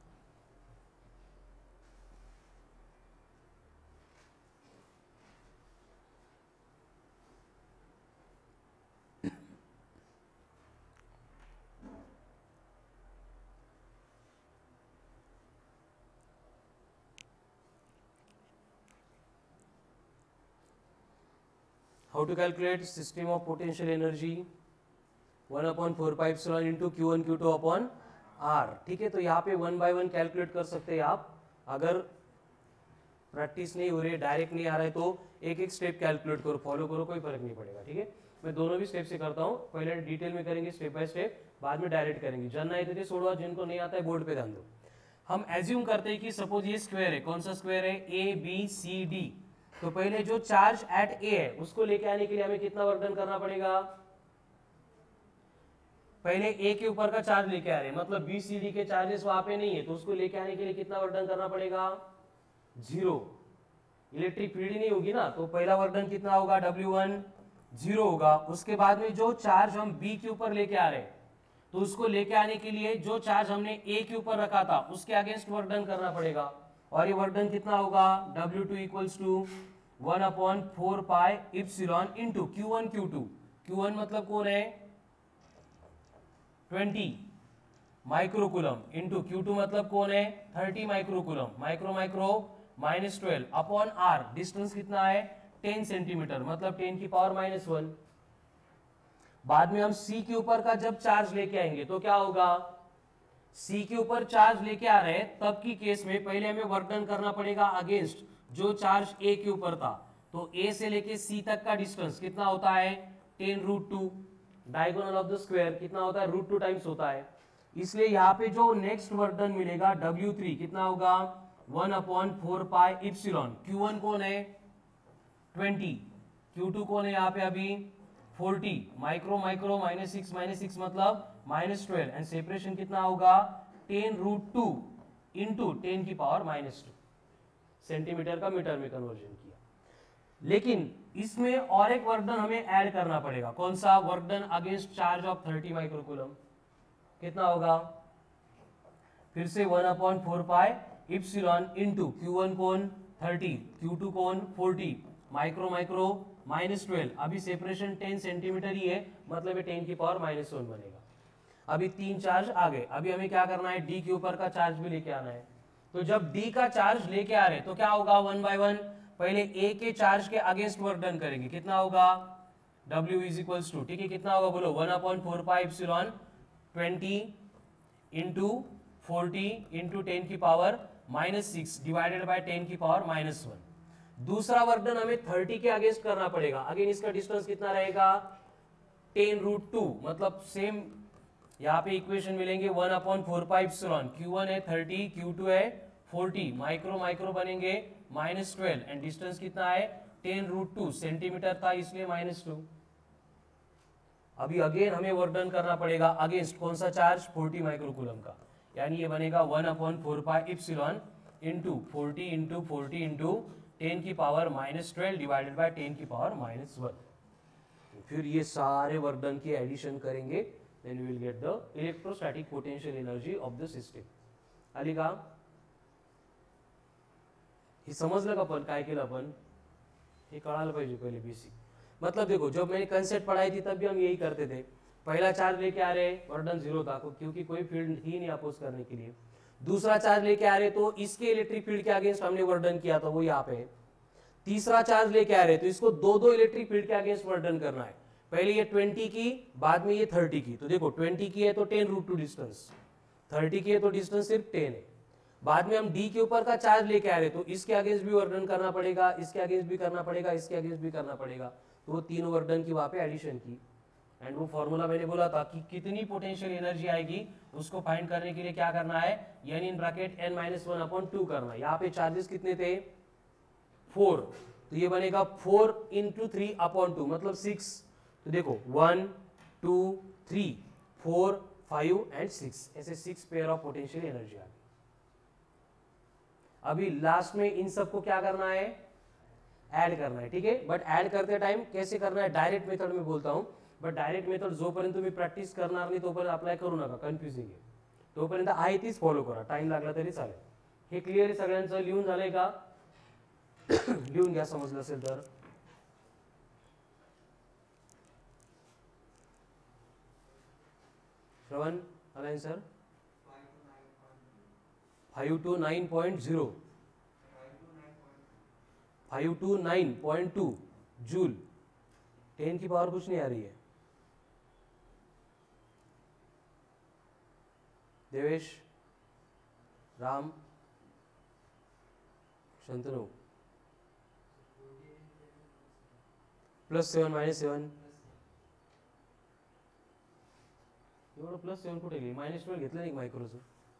How to calculate system of potential energy? One upon four pi epsilon into Q one Q two upon R. ठीक है, तो यहाँ पे one by one calculate कर सकते हैं आप. अगर प्रैक्टिस नहीं हो रही है, डायरेक्ट नहीं आ रहा है, तो एक एक स्टेप कैलकुलेट करो, फॉलो करो, कोई फर्क नहीं पड़ेगा. ठीक है, मैं दोनों भी स्टेप से करता हूँ. पहले डिटेल में करेंगे स्टेप बाय स्टेप, बाद में डायरेक्ट करेंगे. जानना है तो सोडवा, जिनको नहीं आता है बोर्ड पे ध्यान दो. हम एज्यूम करते हैं कि सपोज ये स्क्वायर है. कौन सा स्क्वायर है? A B C D. तो पहले जो चार्ज एट ए है उसको लेके आने के लिए हमें कितना वर्क डन करना पड़ेगा? पहले ए के ऊपर का चार्ज लेके आ रहे हैं, मतलब बी सी डी के चार्जेस वहां पे नहीं है, तो उसको लेके आने के लिए कितना वर्क डन करना पड़ेगा? जीरो. इलेक्ट्रिक फील्ड ही नहीं होगी ना, तो पहला वर्क डन कितना होगा? डब्ल्यू वन जीरो होगा. उसके बाद में जो चार्ज हम बी के ऊपर लेके आ रहे हैं, तो उसको लेके आने के लिए जो चार्ज हमने ए के ऊपर रखा था उसके अगेंस्ट वर्क डन करना पड़ेगा. और ये वर्क डन कितना होगा? W two equals to one upon four pi epsilon into Q one Q two. Q one मतलब कौन है? Twenty microcoulomb into Q two मतलब कौन है? Thirty microcoulomb. Micro micro minus twelve upon R. Distance कितना है? टेन सेंटीमीटर, मतलब ten की पावर माइनस वन. बाद में हम सी के ऊपर का जब चार्ज लेके आएंगे तो क्या होगा? सी के ऊपर चार्ज लेके आ रहे हैं, तब की केस में पहले हमें वर्क डन करना पड़ेगा अगेंस्ट जो चार्ज ए के ऊपर था. तो ए से लेके सी तक का डिस्टेंस कितना होता है? Ten root two. Diagonal of the square कितना होता है? रूट टू टाइम्स होता है. इसलिए यहाँ पे जो नेक्स्ट वर्क डन मिलेगा डब्ल्यू थ्री कितना होगा? One upon four pi epsilon. Q one कौन है? ट्वेंटी. क्यू टू कौन है यहाँ पे अभी? Forty. Micro micro minus six minus six मतलब माइनस ट्वेल्व. एंड सेपरेशन कितना होगा? Ten root two into ten की पावर माइनस टू. सेंटीमीटर का मीटर में कन्वर्जन किया. लेकिन इसमें और एक वर्क डन हमें ऐड करना पड़ेगा। कौन सा? Work done against charge of thirty microcoulomb. कितना होगा? फिर से one upon four pi epsilon into Q one कौन थर्टी, क्यू टू कौन forty, micro micro minus twelve. अभी सेपरेशन टेन सेंटीमीटर ही है, मतलब ये टेन की पावर माइनस वन बनेगा। अभी तीन चार्ज आ गए, अभी हमें क्या करना है? डी के ऊपर का चार्ज भी लेके आना है। तो जब डी का चार्ज लेके आ रहे तो क्या होगा? वन बाय वन पहले ए के चार्ज के अगेंस्ट वर्क डन करेंगे। कितना होगा? W इज इक्वल्स टू, ठीक है, कितना होगा बोलो? One upon four pi epsilon twenty into forty into ten की power minus six divided by ten की पावर माइनस वन। दूसरा वर्क डन हमें थर्टी के अगेंस्ट करना पड़ेगा। अगेन इसका डिस्टेंस कितना रहेगा? टेन रूट टू, मतलब सेम यहाँ पे इक्वेशन मिलेंगे one upon four pi epsilon, Q one है थर्टी, क्यू टू है फोर्टी, माइक्रो माइक्रो बनेंगे माइनस ट्वेल्व एंड डिस्टेंस कितना है? टेन रूट टू, सेंटीमीटर था इसलिए माइनस टू। अभी अगेन हमें वर्क डन करना पड़ेगा अगेंस्ट कौन सा चार्ज? फोर्टी माइक्रोकूलम का, यानी ये बनेगा one upon four pi epsilon into forty into forty into ten की power minus twelve divided by ten की पावर माइनस वन। फिर ये सारे वर्क डन की एडिशन करेंगे, then we will get the electrostatic potential energy of the system. आली का? हे समजलं का? पण काय केलं आपण? हे कळायला पाहिजे पहिले बेसिक। मतलब देखो, जब मैंने कंसेप्ट पढ़ाई थी तब भी हम यही करते थे। पहला चार्ज लेके आ रहे, वर्क डन जीरो था क्योंकि कोई फील्ड ही नहीं अपोज करने के लिए। दूसरा चार्ज लेके आ रहे तो इसके इलेक्ट्रिक फील्ड के अगेंस्ट हमने वर्क डन किया था, वो यहाँ पे है। तीसरा चार्ज लेके आ रहे तो इसको दो दो इलेक्ट्रिक फील्ड के अगेंस्ट वर्क डन करना है। पहले ये ट्वेंटी की, बाद में ये थर्टी की। तो देखो ट्वेंटी की है तो ten root two distance, thirty की है तो डिस्टेंस सिर्फ टेन है। बाद में हम डी के ऊपर का चार्ज लेके आ रहे तो इसके अगेंस्ट भी वर्क डन करना पड़ेगा, इसके अगेंस्ट भी करना पड़ेगा, इसके अगेंस्ट भी करना पड़ेगा। तो वो तीनों वर्क डन की वहां पे एडिशन की। एंड वो फॉर्मूला मैंने बोला था कि कितनी पोटेंशियल एनर्जी आएगी उसको फाइंड करने के लिए क्या करना है? N in bracket N minus one upon two करना है। यहाँ पे चार्जेस कितने थे? फोर, तो ये बनेगा four into three upon two, मतलब सिक्स। तो देखो one two three four five and six, ऐसे six pair of potential energy आ गई। अभी लास्ट में इन सबको क्या करना है? ऐड करना है, ठीक है। बट ऐड करते टाइम कैसे करना है? डायरेक्ट मेथड में बोलता हूं, बट डायरेक्ट मेथड जोपर्यंत तुम्ही प्रॅक्टिस करणार नाही तोपर्यंत अप्लाय करू नका, कन्फ्युजिंग आहे। तोपर्यंत आहे तीच फॉलो करा, टाइम लागला तरी चालेल। हे क्लिअर आहे सगळ्यांचं? लिहून झालंय का? लिहून घ्या समजलं असेल तर। श्रवण आलाय sir? Five two nine point zero, five two nine point two joule. Ten की पावर कुछ नहीं आ रही है। Devesh, Ram, Shantanu, plus seven minus seven, एवढं प्लस सेवन कुठे गेली? मायनस ट्वेल्व घेतलं नाही मायक्रोचं?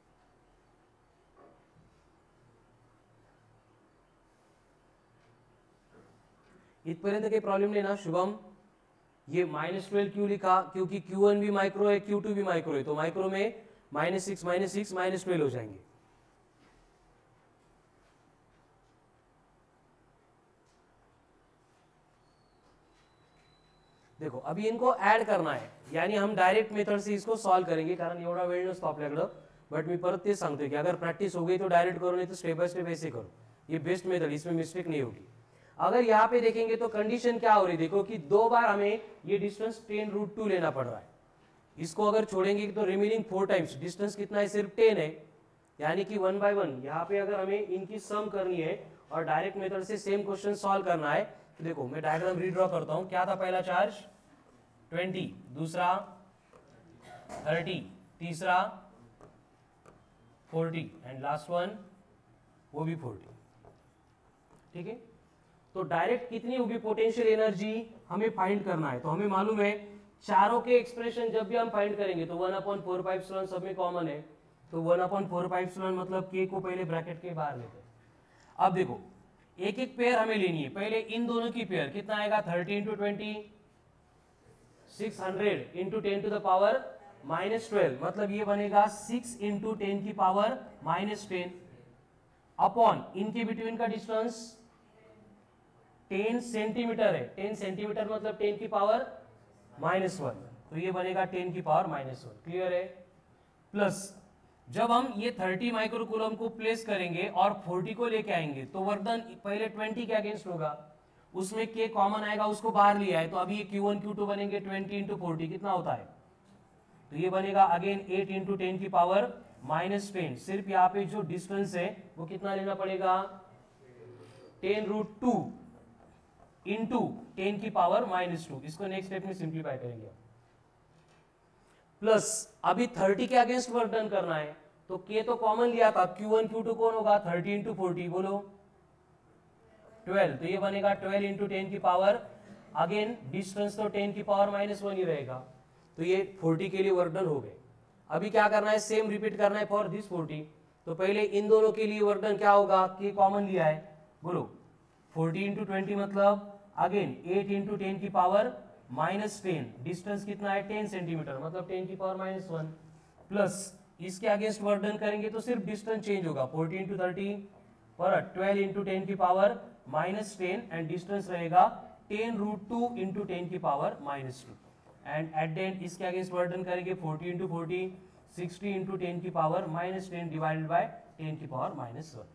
इथपर्यंत काही प्रॉब्लम नहीं ना शुभम? ये माइनस ट्वेल्व क्यों लिखा? क्योंकि क्यू वन भी माइक्रो है, क्यू टू भी माइक्रो है, तो माइक्रो में minus six minus six minus twelve हो जाएंगे। देखो अभी इनको ऐड करना है, यानी हम डायरेक्ट मेथड से इसको सॉल्व करेंगे, कारण एवढा वेळ नसतो आपल्याकडं। बट मी परत तेच सांगतोय की अगर प्रैक्टिस हो गई तो डायरेक्ट करो, नहीं तो स्टेप बाय स्टेप ऐसे करो। ये बेस्ट मेथड, इसमें मिस्टेक नहीं होगी। अगर यहाँ पे देखेंगे तो कंडीशन क्या हो रही है? देखो कि दो बार हमें ये डिस्टेंस टेन रूट टू लेना पड़ रहा है। इसको अगर छोड़ेंगे तो रिमेनिंग फोर टाइम्स डिस्टेंस कितना है? सिर्फ टेन है, यानी कि वन बाय वन। यहाँ पे अगर हमें इनकी सम करनी है और डायरेक्ट मेथड से सेम क्वेश्चन सॉल्व करना है तो देखो मैं डायग्राम रीड्रॉ करता हूँ। क्या था पहला चार्ज? ट्वेंटी, दूसरा थर्टी, तीसरा फोर्टी एंड लास्ट वन वो भी फोर्टी, ठीक है। तो डायरेक्ट कितनी होगी पोटेंशियल एनर्जी हमें फाइंड करना है। तो हमें मालूम है चारों के एक्सप्रेशन जब भी हम फाइंड करेंगे तो one upon four pi epsilon सब में कॉमन है, तो one upon four pi epsilon मतलब के को पहले ब्रैकेट के बाहर लेते हैं। अब देखो एक एक पेयर हमें लेनी है। पहले इन दोनों की पेयर कितना आएगा? Thirty into twenty, six hundred into ten to the power minus twelve, मतलब ये बनेगा सिक्स इंटू टेन की पावर माइनस टेन अपॉन इनके बिटवीन का डिस्टेंस टेन सेंटीमीटर है, टेन सेंटीमीटर मतलब टेन की पावर माइनस वन, तो ये बनेगा टेन की पावर माइनस वन। क्लियर है? प्लस जब हम ये थर्टी माइक्रोकूलम को प्लेस करेंगे और फोर्टी को लेके आएंगे तो वर्क डन पहले ट्वेंटी के अगेंस्ट होगा, उसमें के कॉमन आएगा, उसको बाहर लिया है, तो अभी ये क्यू वन क्यू टू बनेंगे ट्वेंटी इंटू फोर्टी, कितना होता है? तो ये बनेगा अगेन एट इंटू टेन की पावर माइनस टेन। सिर्फ यहाँ पे जो डिस्टेंस है वो कितना लेना पड़ेगा? Ten root two into ten की पावर माइनस टू। इसको नेक्स्ट स्टेप में सिंप्लीफाई करेंगे। प्लस अभी थर्टी के अगेंस्ट वर्क डन करना है, तो के तो कॉमन लिया था, क्यू वन क्यू टू कौन होगा? थर्टी इंटू फोर्टी, बोलो ट्वेल्व, तो ये बनेगा ट्वेल्व इंटू टेन की पावर, अगेन डिस्टेंस तो टेन की पावर माइनस वन ही रहेगा, तो ये फोर्टी के लिए वर्क डन हो गए। अभी क्या करना है? सेम रिपीट करना है फॉर दिस फोर्टी। तो पहले इन दोनों के लिए वर्क डन क्या होगा? के कॉमन लिया है, बोलो फोर्टी इंटू ट्वेंटी मतलब अगेन एट इंटू टेन की पावर माइनस टेन, डिस्टेंस कितना है? टेन सेंटीमीटर मतलब टेन की पावर माइनस वन, प्लस इसके अगेंस्ट वर्क डन करेंगे तो सिर्फ डिस्टेंस चेंज होगा, फोर्टी इंटू थर्टी पर ट्वेल्व इंटू टेन की power minus ten, and distance रहेगा ten root two into ten की power minus two, and at the end इसके अगेंस्ट वर्क डन करेंगे forty into forty, sixty into ten की power minus ten divided by ten की power minus one.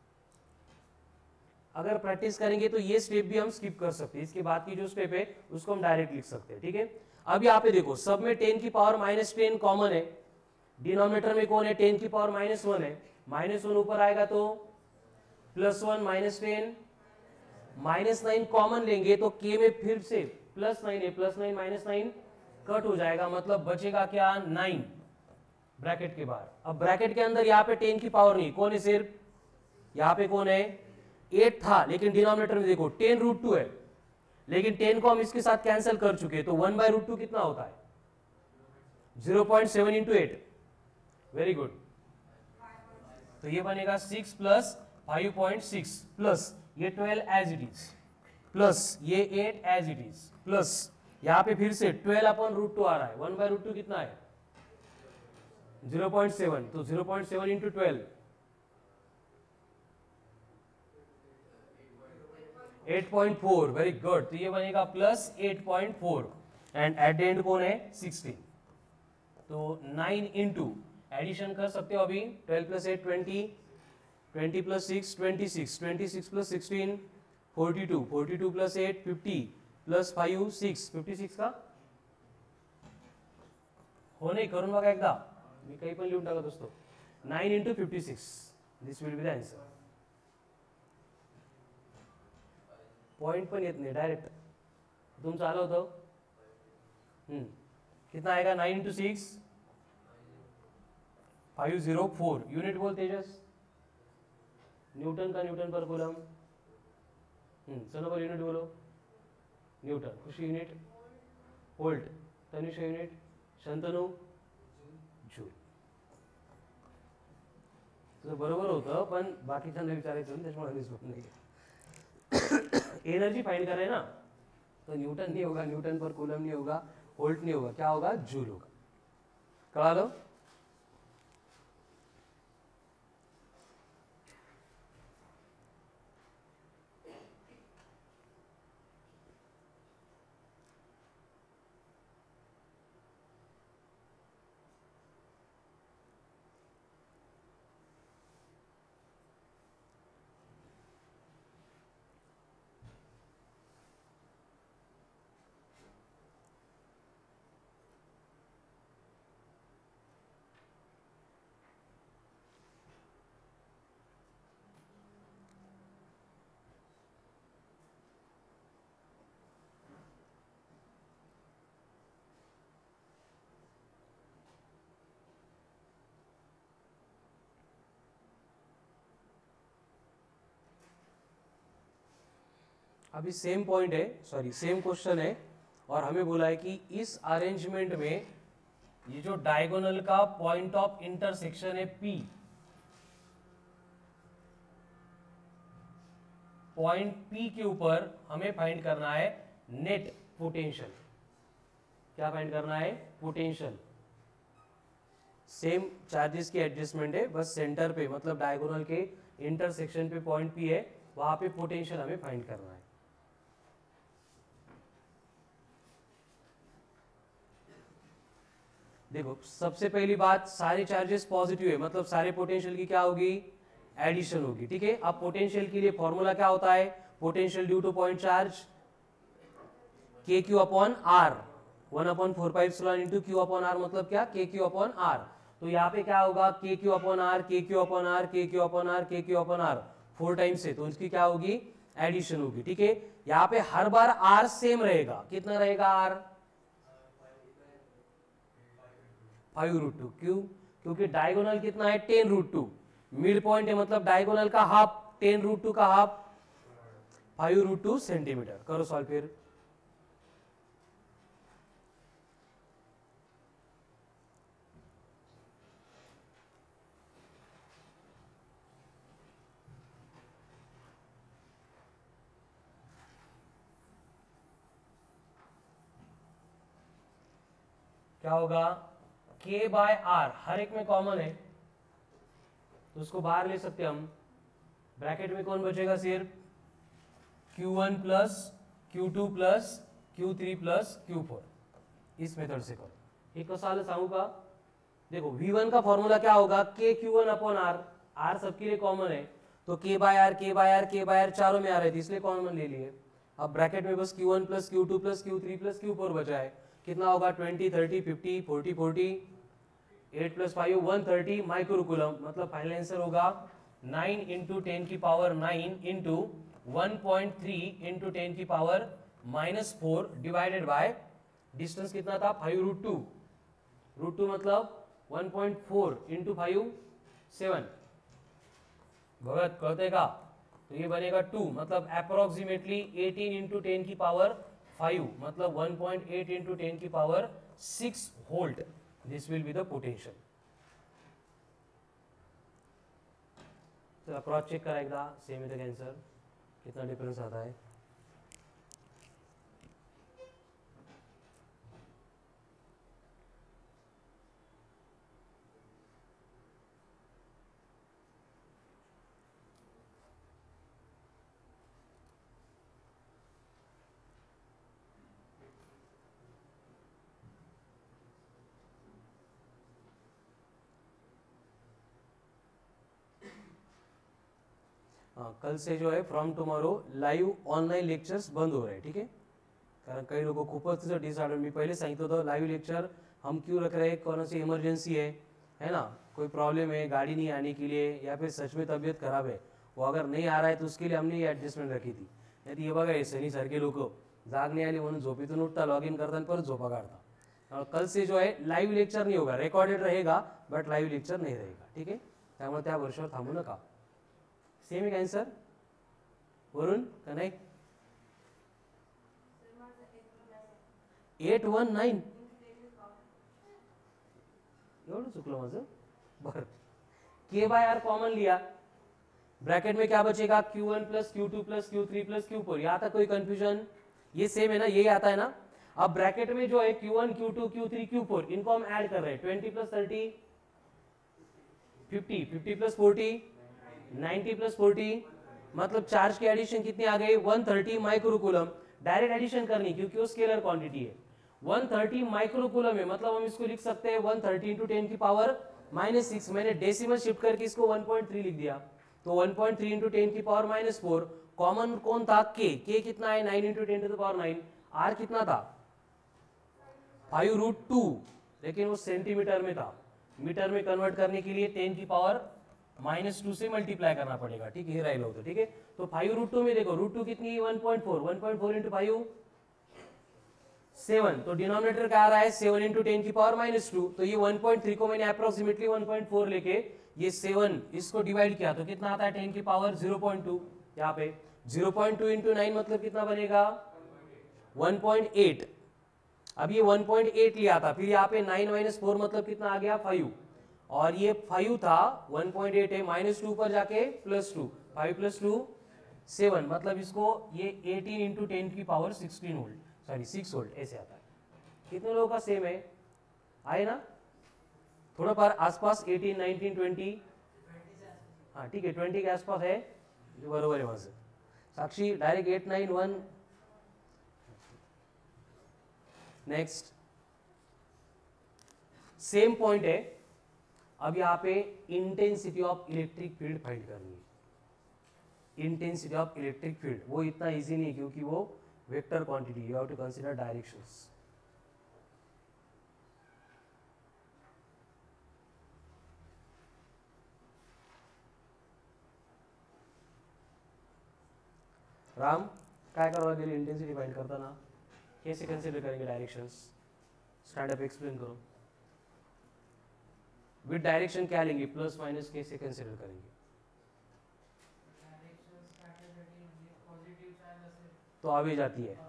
अगर practice करेंगे तो ये step भी हम स्किप कर सकते हैं, इसके बाद की जो स्टेप है उसको हम डायरेक्ट लिख सकते हैं। ठीक है, अब यहाँ पे देखो सब में टेन की पावर माइनस टेन कॉमन है, डिनोमिनेटर में कौन है? टेन की पावर माइनस वन है, माइनस वन ऊपर आएगा तो plus one minus ten, minus nine common लेंगे तो के में फिर से प्लस नाइन है, plus nine minus nine cut हो जाएगा, मतलब बचेगा क्या? नाइन ब्रैकेट के बाहर। अब ब्रैकेट के अंदर यहाँ पे टेन की पावर नहीं, कौन है? सिर्फ यहाँ पे कौन है? एट था, लेकिन डिनोमिनेटर में देखो टेन रूट टू है, लेकिन टेन को हम इसके साथ कैंसिल कर चुके, तो वन बाय रूट टू कितना होता है? Zero point seven into eight. Very good, तो ये बनेगा six plus five point six, plus ये twelve as it is, plus ये eight as it is, plus यहाँ पे फिर से ट्वेल्व अपॉन रूट टू आ रहा है, वन बाय रूट टू कितना है? जीरो पॉइंट सेवन, तो zero point seven into twelve eight point four. Very good, तो ये बनेगा plus eight point four, and at the end कौन है? सिक्सटीन। तो नाइन इंटू एडिशन कर सकते हो अभी, twelve plus eight twenty, twenty plus six twenty six, twenty six plus sixteen forty two, forty two plus eight fifty, plus five six, fifty six का हो नाही, करून बघा एकदा, मी काही पण लिहून टाका दोस्तों, nine into fifty six, this will be the answer. Point पण येत नाही, डायरेक्ट तुमचं आलं होतं, हम्म कितना आएगा? Nine into six five zero four, unit बोल तेजस, न्यूटन का न्यूटन पर कूलम, हम्म सोनो पर यूनिट बोलो, newton, Khushi unit, volt, Tanisha unit, Shantanu joule. तुझं बरोबर होतं, पण बाकीच्यांना विचारायचं त्याच्यामुळे मीच नाही। एनर्जी फाइंड कर रहे हैं ना, तो न्यूटन नहीं होगा, न्यूटन पर कूलम नहीं होगा, वोल्ट नहीं होगा, क्या होगा? जूल होगा। करा लो। अभी सेम पॉइंट है, सॉरी सेम क्वेश्चन है, और हमें बोला है कि इस अरेंजमेंट में ये जो डायगोनल का पॉइंट ऑफ इंटरसेक्शन है P, पॉइंट P के ऊपर हमें फाइंड करना है नेट पोटेंशियल। क्या फाइंड करना है? पोटेंशियल। सेम चार्जेस की एडजस्टमेंट है, बस सेंटर पे मतलब डायगोनल के इंटरसेक्शन पे पॉइंट P है, वहां पे पोटेंशियल हमें फाइंड करना है। देखो सबसे पहली बात, सारे चार्जेस पॉजिटिव है मतलब सारे पोटेंशियल की क्या होगी, एडिशन होगी, ठीक है। अब पोटेंशियल के लिए फॉर्मूला क्या होता है, potential due to point charge K Q upon R, one upon four pi epsilon into Q upon R, मतलब क्या, के क्यू अपॉन आर। तो यहाँ पे क्या होगा, K Q upon R, K Q upon R, K Q upon R, K Q upon R, four times है तो इसकी क्या होगी, एडिशन होगी, ठीक है। यहाँ पे हर बार आर सेम रहेगा, कितना रहेगा आर, फाइव रूट टू, क्यों, क्योंकि डायगोनल कितना है, ten root two, mid point है मतलब डायगोनल का हाफ, टेन रूट टू का half, five root two centimetre. करो सॉल्व फिर। क्या होगा, k बाय आर हर एक में कॉमन है तो उसको बाहर ले सकते हम, ब्रैकेट में कौन बचेगा, सिर्फ Q one plus Q two plus Q three plus Q four. इस मेथड से करो। एक साल सांगूगा, देखो वी वन का फॉर्मूला क्या होगा, K Q one upon R, R सबके लिए कॉमन है तो K by R, K by R, K by R चारों में आ रहे थे इसलिए कॉमन ले लिए। अब ब्रैकेट में बस Q one plus Q two plus Q three plus Q four बचा है, कितना होगा, twenty, thirty, fifty, forty, forty, eight plus five, one thirty microcoulomb, मतलब फाइनल आंसर होगा नाइन इंटू टेन की power nine into one point three into ten की power minus four divided by distance कितना था, five root two, root two मतलब one point four into five, seven, Bhagat कहते का तो ये बनेगा टू, मतलब अप्रोक्सीमेटली एटीन इंटू टेन की पावर फाइव, मतलब one point eight into ten की power six volt. This will be the potential. चलो क्रॉस चेक करा एकदा, सेम है आंसर, कितना डिफरेंस आता है। हाँ, कल से जो है from tomorrow live online lectures बंद हो रहे हैं, ठीक है। कारण काही लोग खूपच डिसऑर्डर, मी पहले सांगितलं होतं लाईव्ह लेक्चर हम क्यों रख रहे हैं, कौन सी इमरजेंसी है है ना, कोई प्रॉब्लम है गाड़ी नहीं आने के लिए या फिर सच में तबीयत खराब है, वो अगर नहीं आ रहा है तो उसके लिए हमने ये ॲडजस्टमेंट रखी थी। नाही तर हे बघा हे सनीसारखे लोक जाग नहीं आली म्हणून झोपेतून उठता, लॉग इन करता परत झोपा काढता। और कल से जो है लाइव लेक्चर नहीं होगा, रिकॉर्डेड रहेगा बट लाइव लेक्चर नहीं रहेगा, ठीक है। त्यामुळे त्या वर्षावर थांबू नका। सेम आहे आन्सर वरून का नाही, एट वन नाइन एवढं चुकलं माझं, बर। के बाय आर कॉमन लिया, ब्रैकेट में क्या बचेगा, Q one plus Q two plus Q three plus Q four. यहाँ तक कोई कंफ्यूजन, ये सेम है ना, यही आता है ना। अब ब्रैकेट में जो है Q one Q two Q three Q four, इनको हम ऐड कर रहे हैं, twenty plus thirty, fifty, fifty plus forty, ninety plus forty, मतलब चार्ज की एडिशन कितनी आ गई, one thirty microcoulomb. Direct addition करनी क्योंकि वो स्केलर क्वांटिटी है, वन थर्टी माइक्रोकूलम है, मतलब हम इसको लिख सकते हैं वन थर्टी इंटू टेन की पावर माइनस सिक्स। मैंने डेसिमल शिफ्ट करके इसको वन पॉइंट थ्री लिख दिया, तो one point three into ten की पावर माइनस फोर। कॉमन कौन था, के, के कितना है, nine into ten to the power nine. R कितना था, फाइव रूट टू, लेकिन वो सेंटीमीटर में था, मीटर में कन्वर्ट करने के लिए टेन की पावर माइनस टू से मल्टीप्लाई करना पड़ेगा, ठीक है, राइट होता, ठीक है। तो फाइव रूट टू में देखो, रूट टू कितनी, one point four, one point four into five, seven, तो डिनोमिनेटर क्या आ रहा है, सेवन इंटू टेन की पावर माइनस टू। तो ये वन पॉइंट थ्री को मैंने अप्रोक्सीमेटली वन पॉइंट फोर लेके ये सेवन इसको डिवाइड किया तो कितना आता है, टेन की पावर जीरो पॉइंट टू। यहाँ पे zero point two into nine मतलब कितना बनेगा, वन पॉइंट एट। अब ये वन पॉइंट एट लिया था, फिर यहाँ पे नाइन माइनस फोर मतलब कितना आ गया, फाइव, और ये फाइव था, वन पॉइंट एट है, माइनस टू पर जाके plus two, five plus two seven, मतलब इसको ये एटीन इंटू टेन की power sixteen volt, sorry six volt ऐसे आता है। कितने लोगों का सेम है, आए ना, थोड़ा पर आसपास एटीन, नाइनटीन, ट्वेंटी, हाँ ठीक है, ट्वेंटी के आसपास है, बरोबर है माझं। Sakshi direct eight nine one. Next same point है, अब यहाँ पे intensity of electric field find करनी है। इंटेंसिटी ऑफ इलेक्ट्रिक फील्ड वो इतना इजी नहीं क्योंकि वो vector quantity, you have to consider directions. Ram काय करावं लागेल इंटेंसिटी फाइंड करताना, कैसे कंसिडर करेंगे डायरेक्शंस, स्टैंड अप एक्सप्लेन करो। विद डायरेक्शन क्या लेंगे, प्लस माइनस कैसे कंसिडर करेंगे? तो आगे जाती है,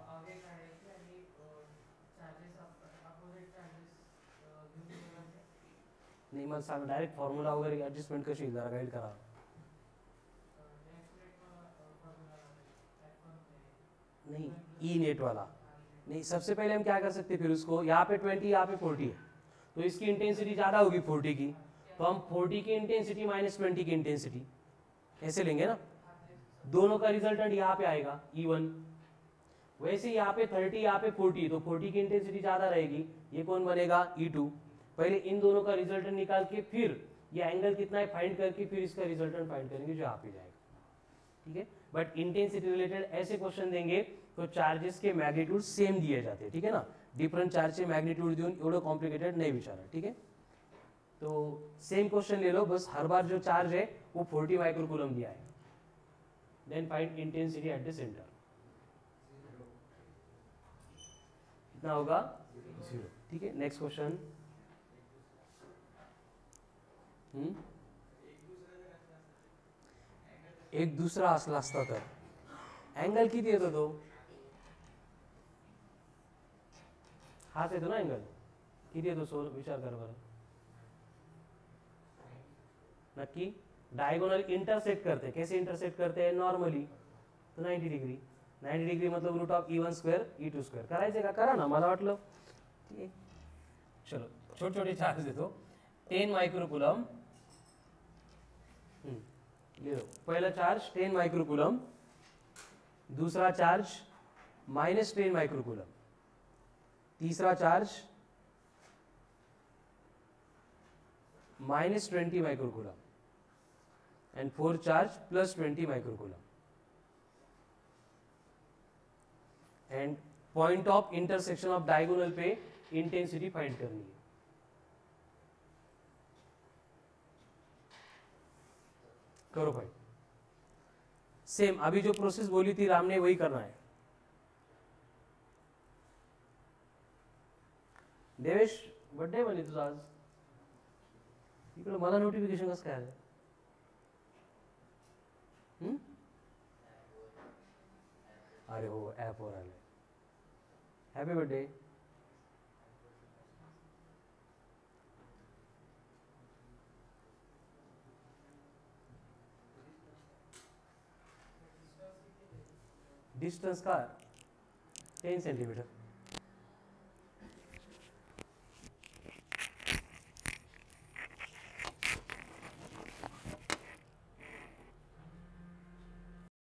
नाही मला सांग डायरेक्ट फॉर्म्युला वगैरे ऍडजस्टमेंट कशी जरा गाईड करा। नहीं ई नेट वाला नहीं, सबसे पहले हम क्या कर सकते हैं, फिर उसको यहाँ पे ट्वेंटी यहाँ पे फोर्टी है तो इसकी इंटेंसिटी ज़्यादा होगी फोर्टी की, तो हम फोर्टी की इंटेंसिटी माइनस ट्वेंटी की इंटेंसिटी ऐसे लेंगे ना, दोनों का रिजल्टेंट यहाँ पे आएगा ई वन। वैसे यहाँ पे थर्टी यहाँ पे फोर्टी, तो फोर्टी की इंटेंसिटी ज़्यादा रहेगी, ये कौन बनेगा ई टू। पहले इन दोनों का रिजल्टेंट निकाल के फिर ये एंगल कितना है फाइंड करके फिर इसका रिजल्टेंट फाइंड करेंगे जो यहाँ पे जाएगा, ठीक है। बट इंटेंसिटी रिलेटेड ऐसे क्वेश्चन देंगे तो चार्जेस के मैग्नीट्यूड सेम दिए जाते हैं, ठीक है ना, डिफरंट चार्जचे मैग्नीट्यूड देऊन एवढं कॉम्प्लिकेटेड नहीं विचारा, ठीक है। तो सेम क्वेश्चन ले लो, बस हर बार जो चार्ज है वो फोर्टी माइक्रोकूलम दिया है, then find intensity at the centre, कितना होगा जीरो, ठीक है। नेक्स्ट क्वेश्चन, हम्म एक दुसरा असला असता तर अँगल किती येतो तो, हाच येतो ना अँगल, किती येतो सोर विचार कर बरं, नक्की डायगोनल इंटरसेक्ट करते, कैसे इंटरसेक्ट करते हैं नॉर्मली, तो नाइंटी डिग्री, नाइंटी डिग्री मतलब root of E one square E two square, करायचे का करा ना, मला वाटलं ठीक आहे। चलो छोटे छोटे चार्ज देतो, टेन माइक्रोकूलम, ले लो पहला चार्ज टेन माइक्रोकूलम, दूसरा चार्ज माइनस टेन माइक्रोकूलम, तीसरा charge minus twenty microcoulomb and fourth charge plus twenty microcoulomb, and point of intersection of diagonal पे इंटेंसिटी फाइंड करनी है। करो भाई, सेम अभी जो प्रोसेस बोली थी राम ने वही करना है। देवेश बर्थडे म्हणे तुझा आज, इकडे मला नोटिफिकेशन कसं काय आलं? हम्म अरे हो ऍप वर आले, हॅपी बर्थडे। डिस्टेंस का टेन सेंटीमीटर,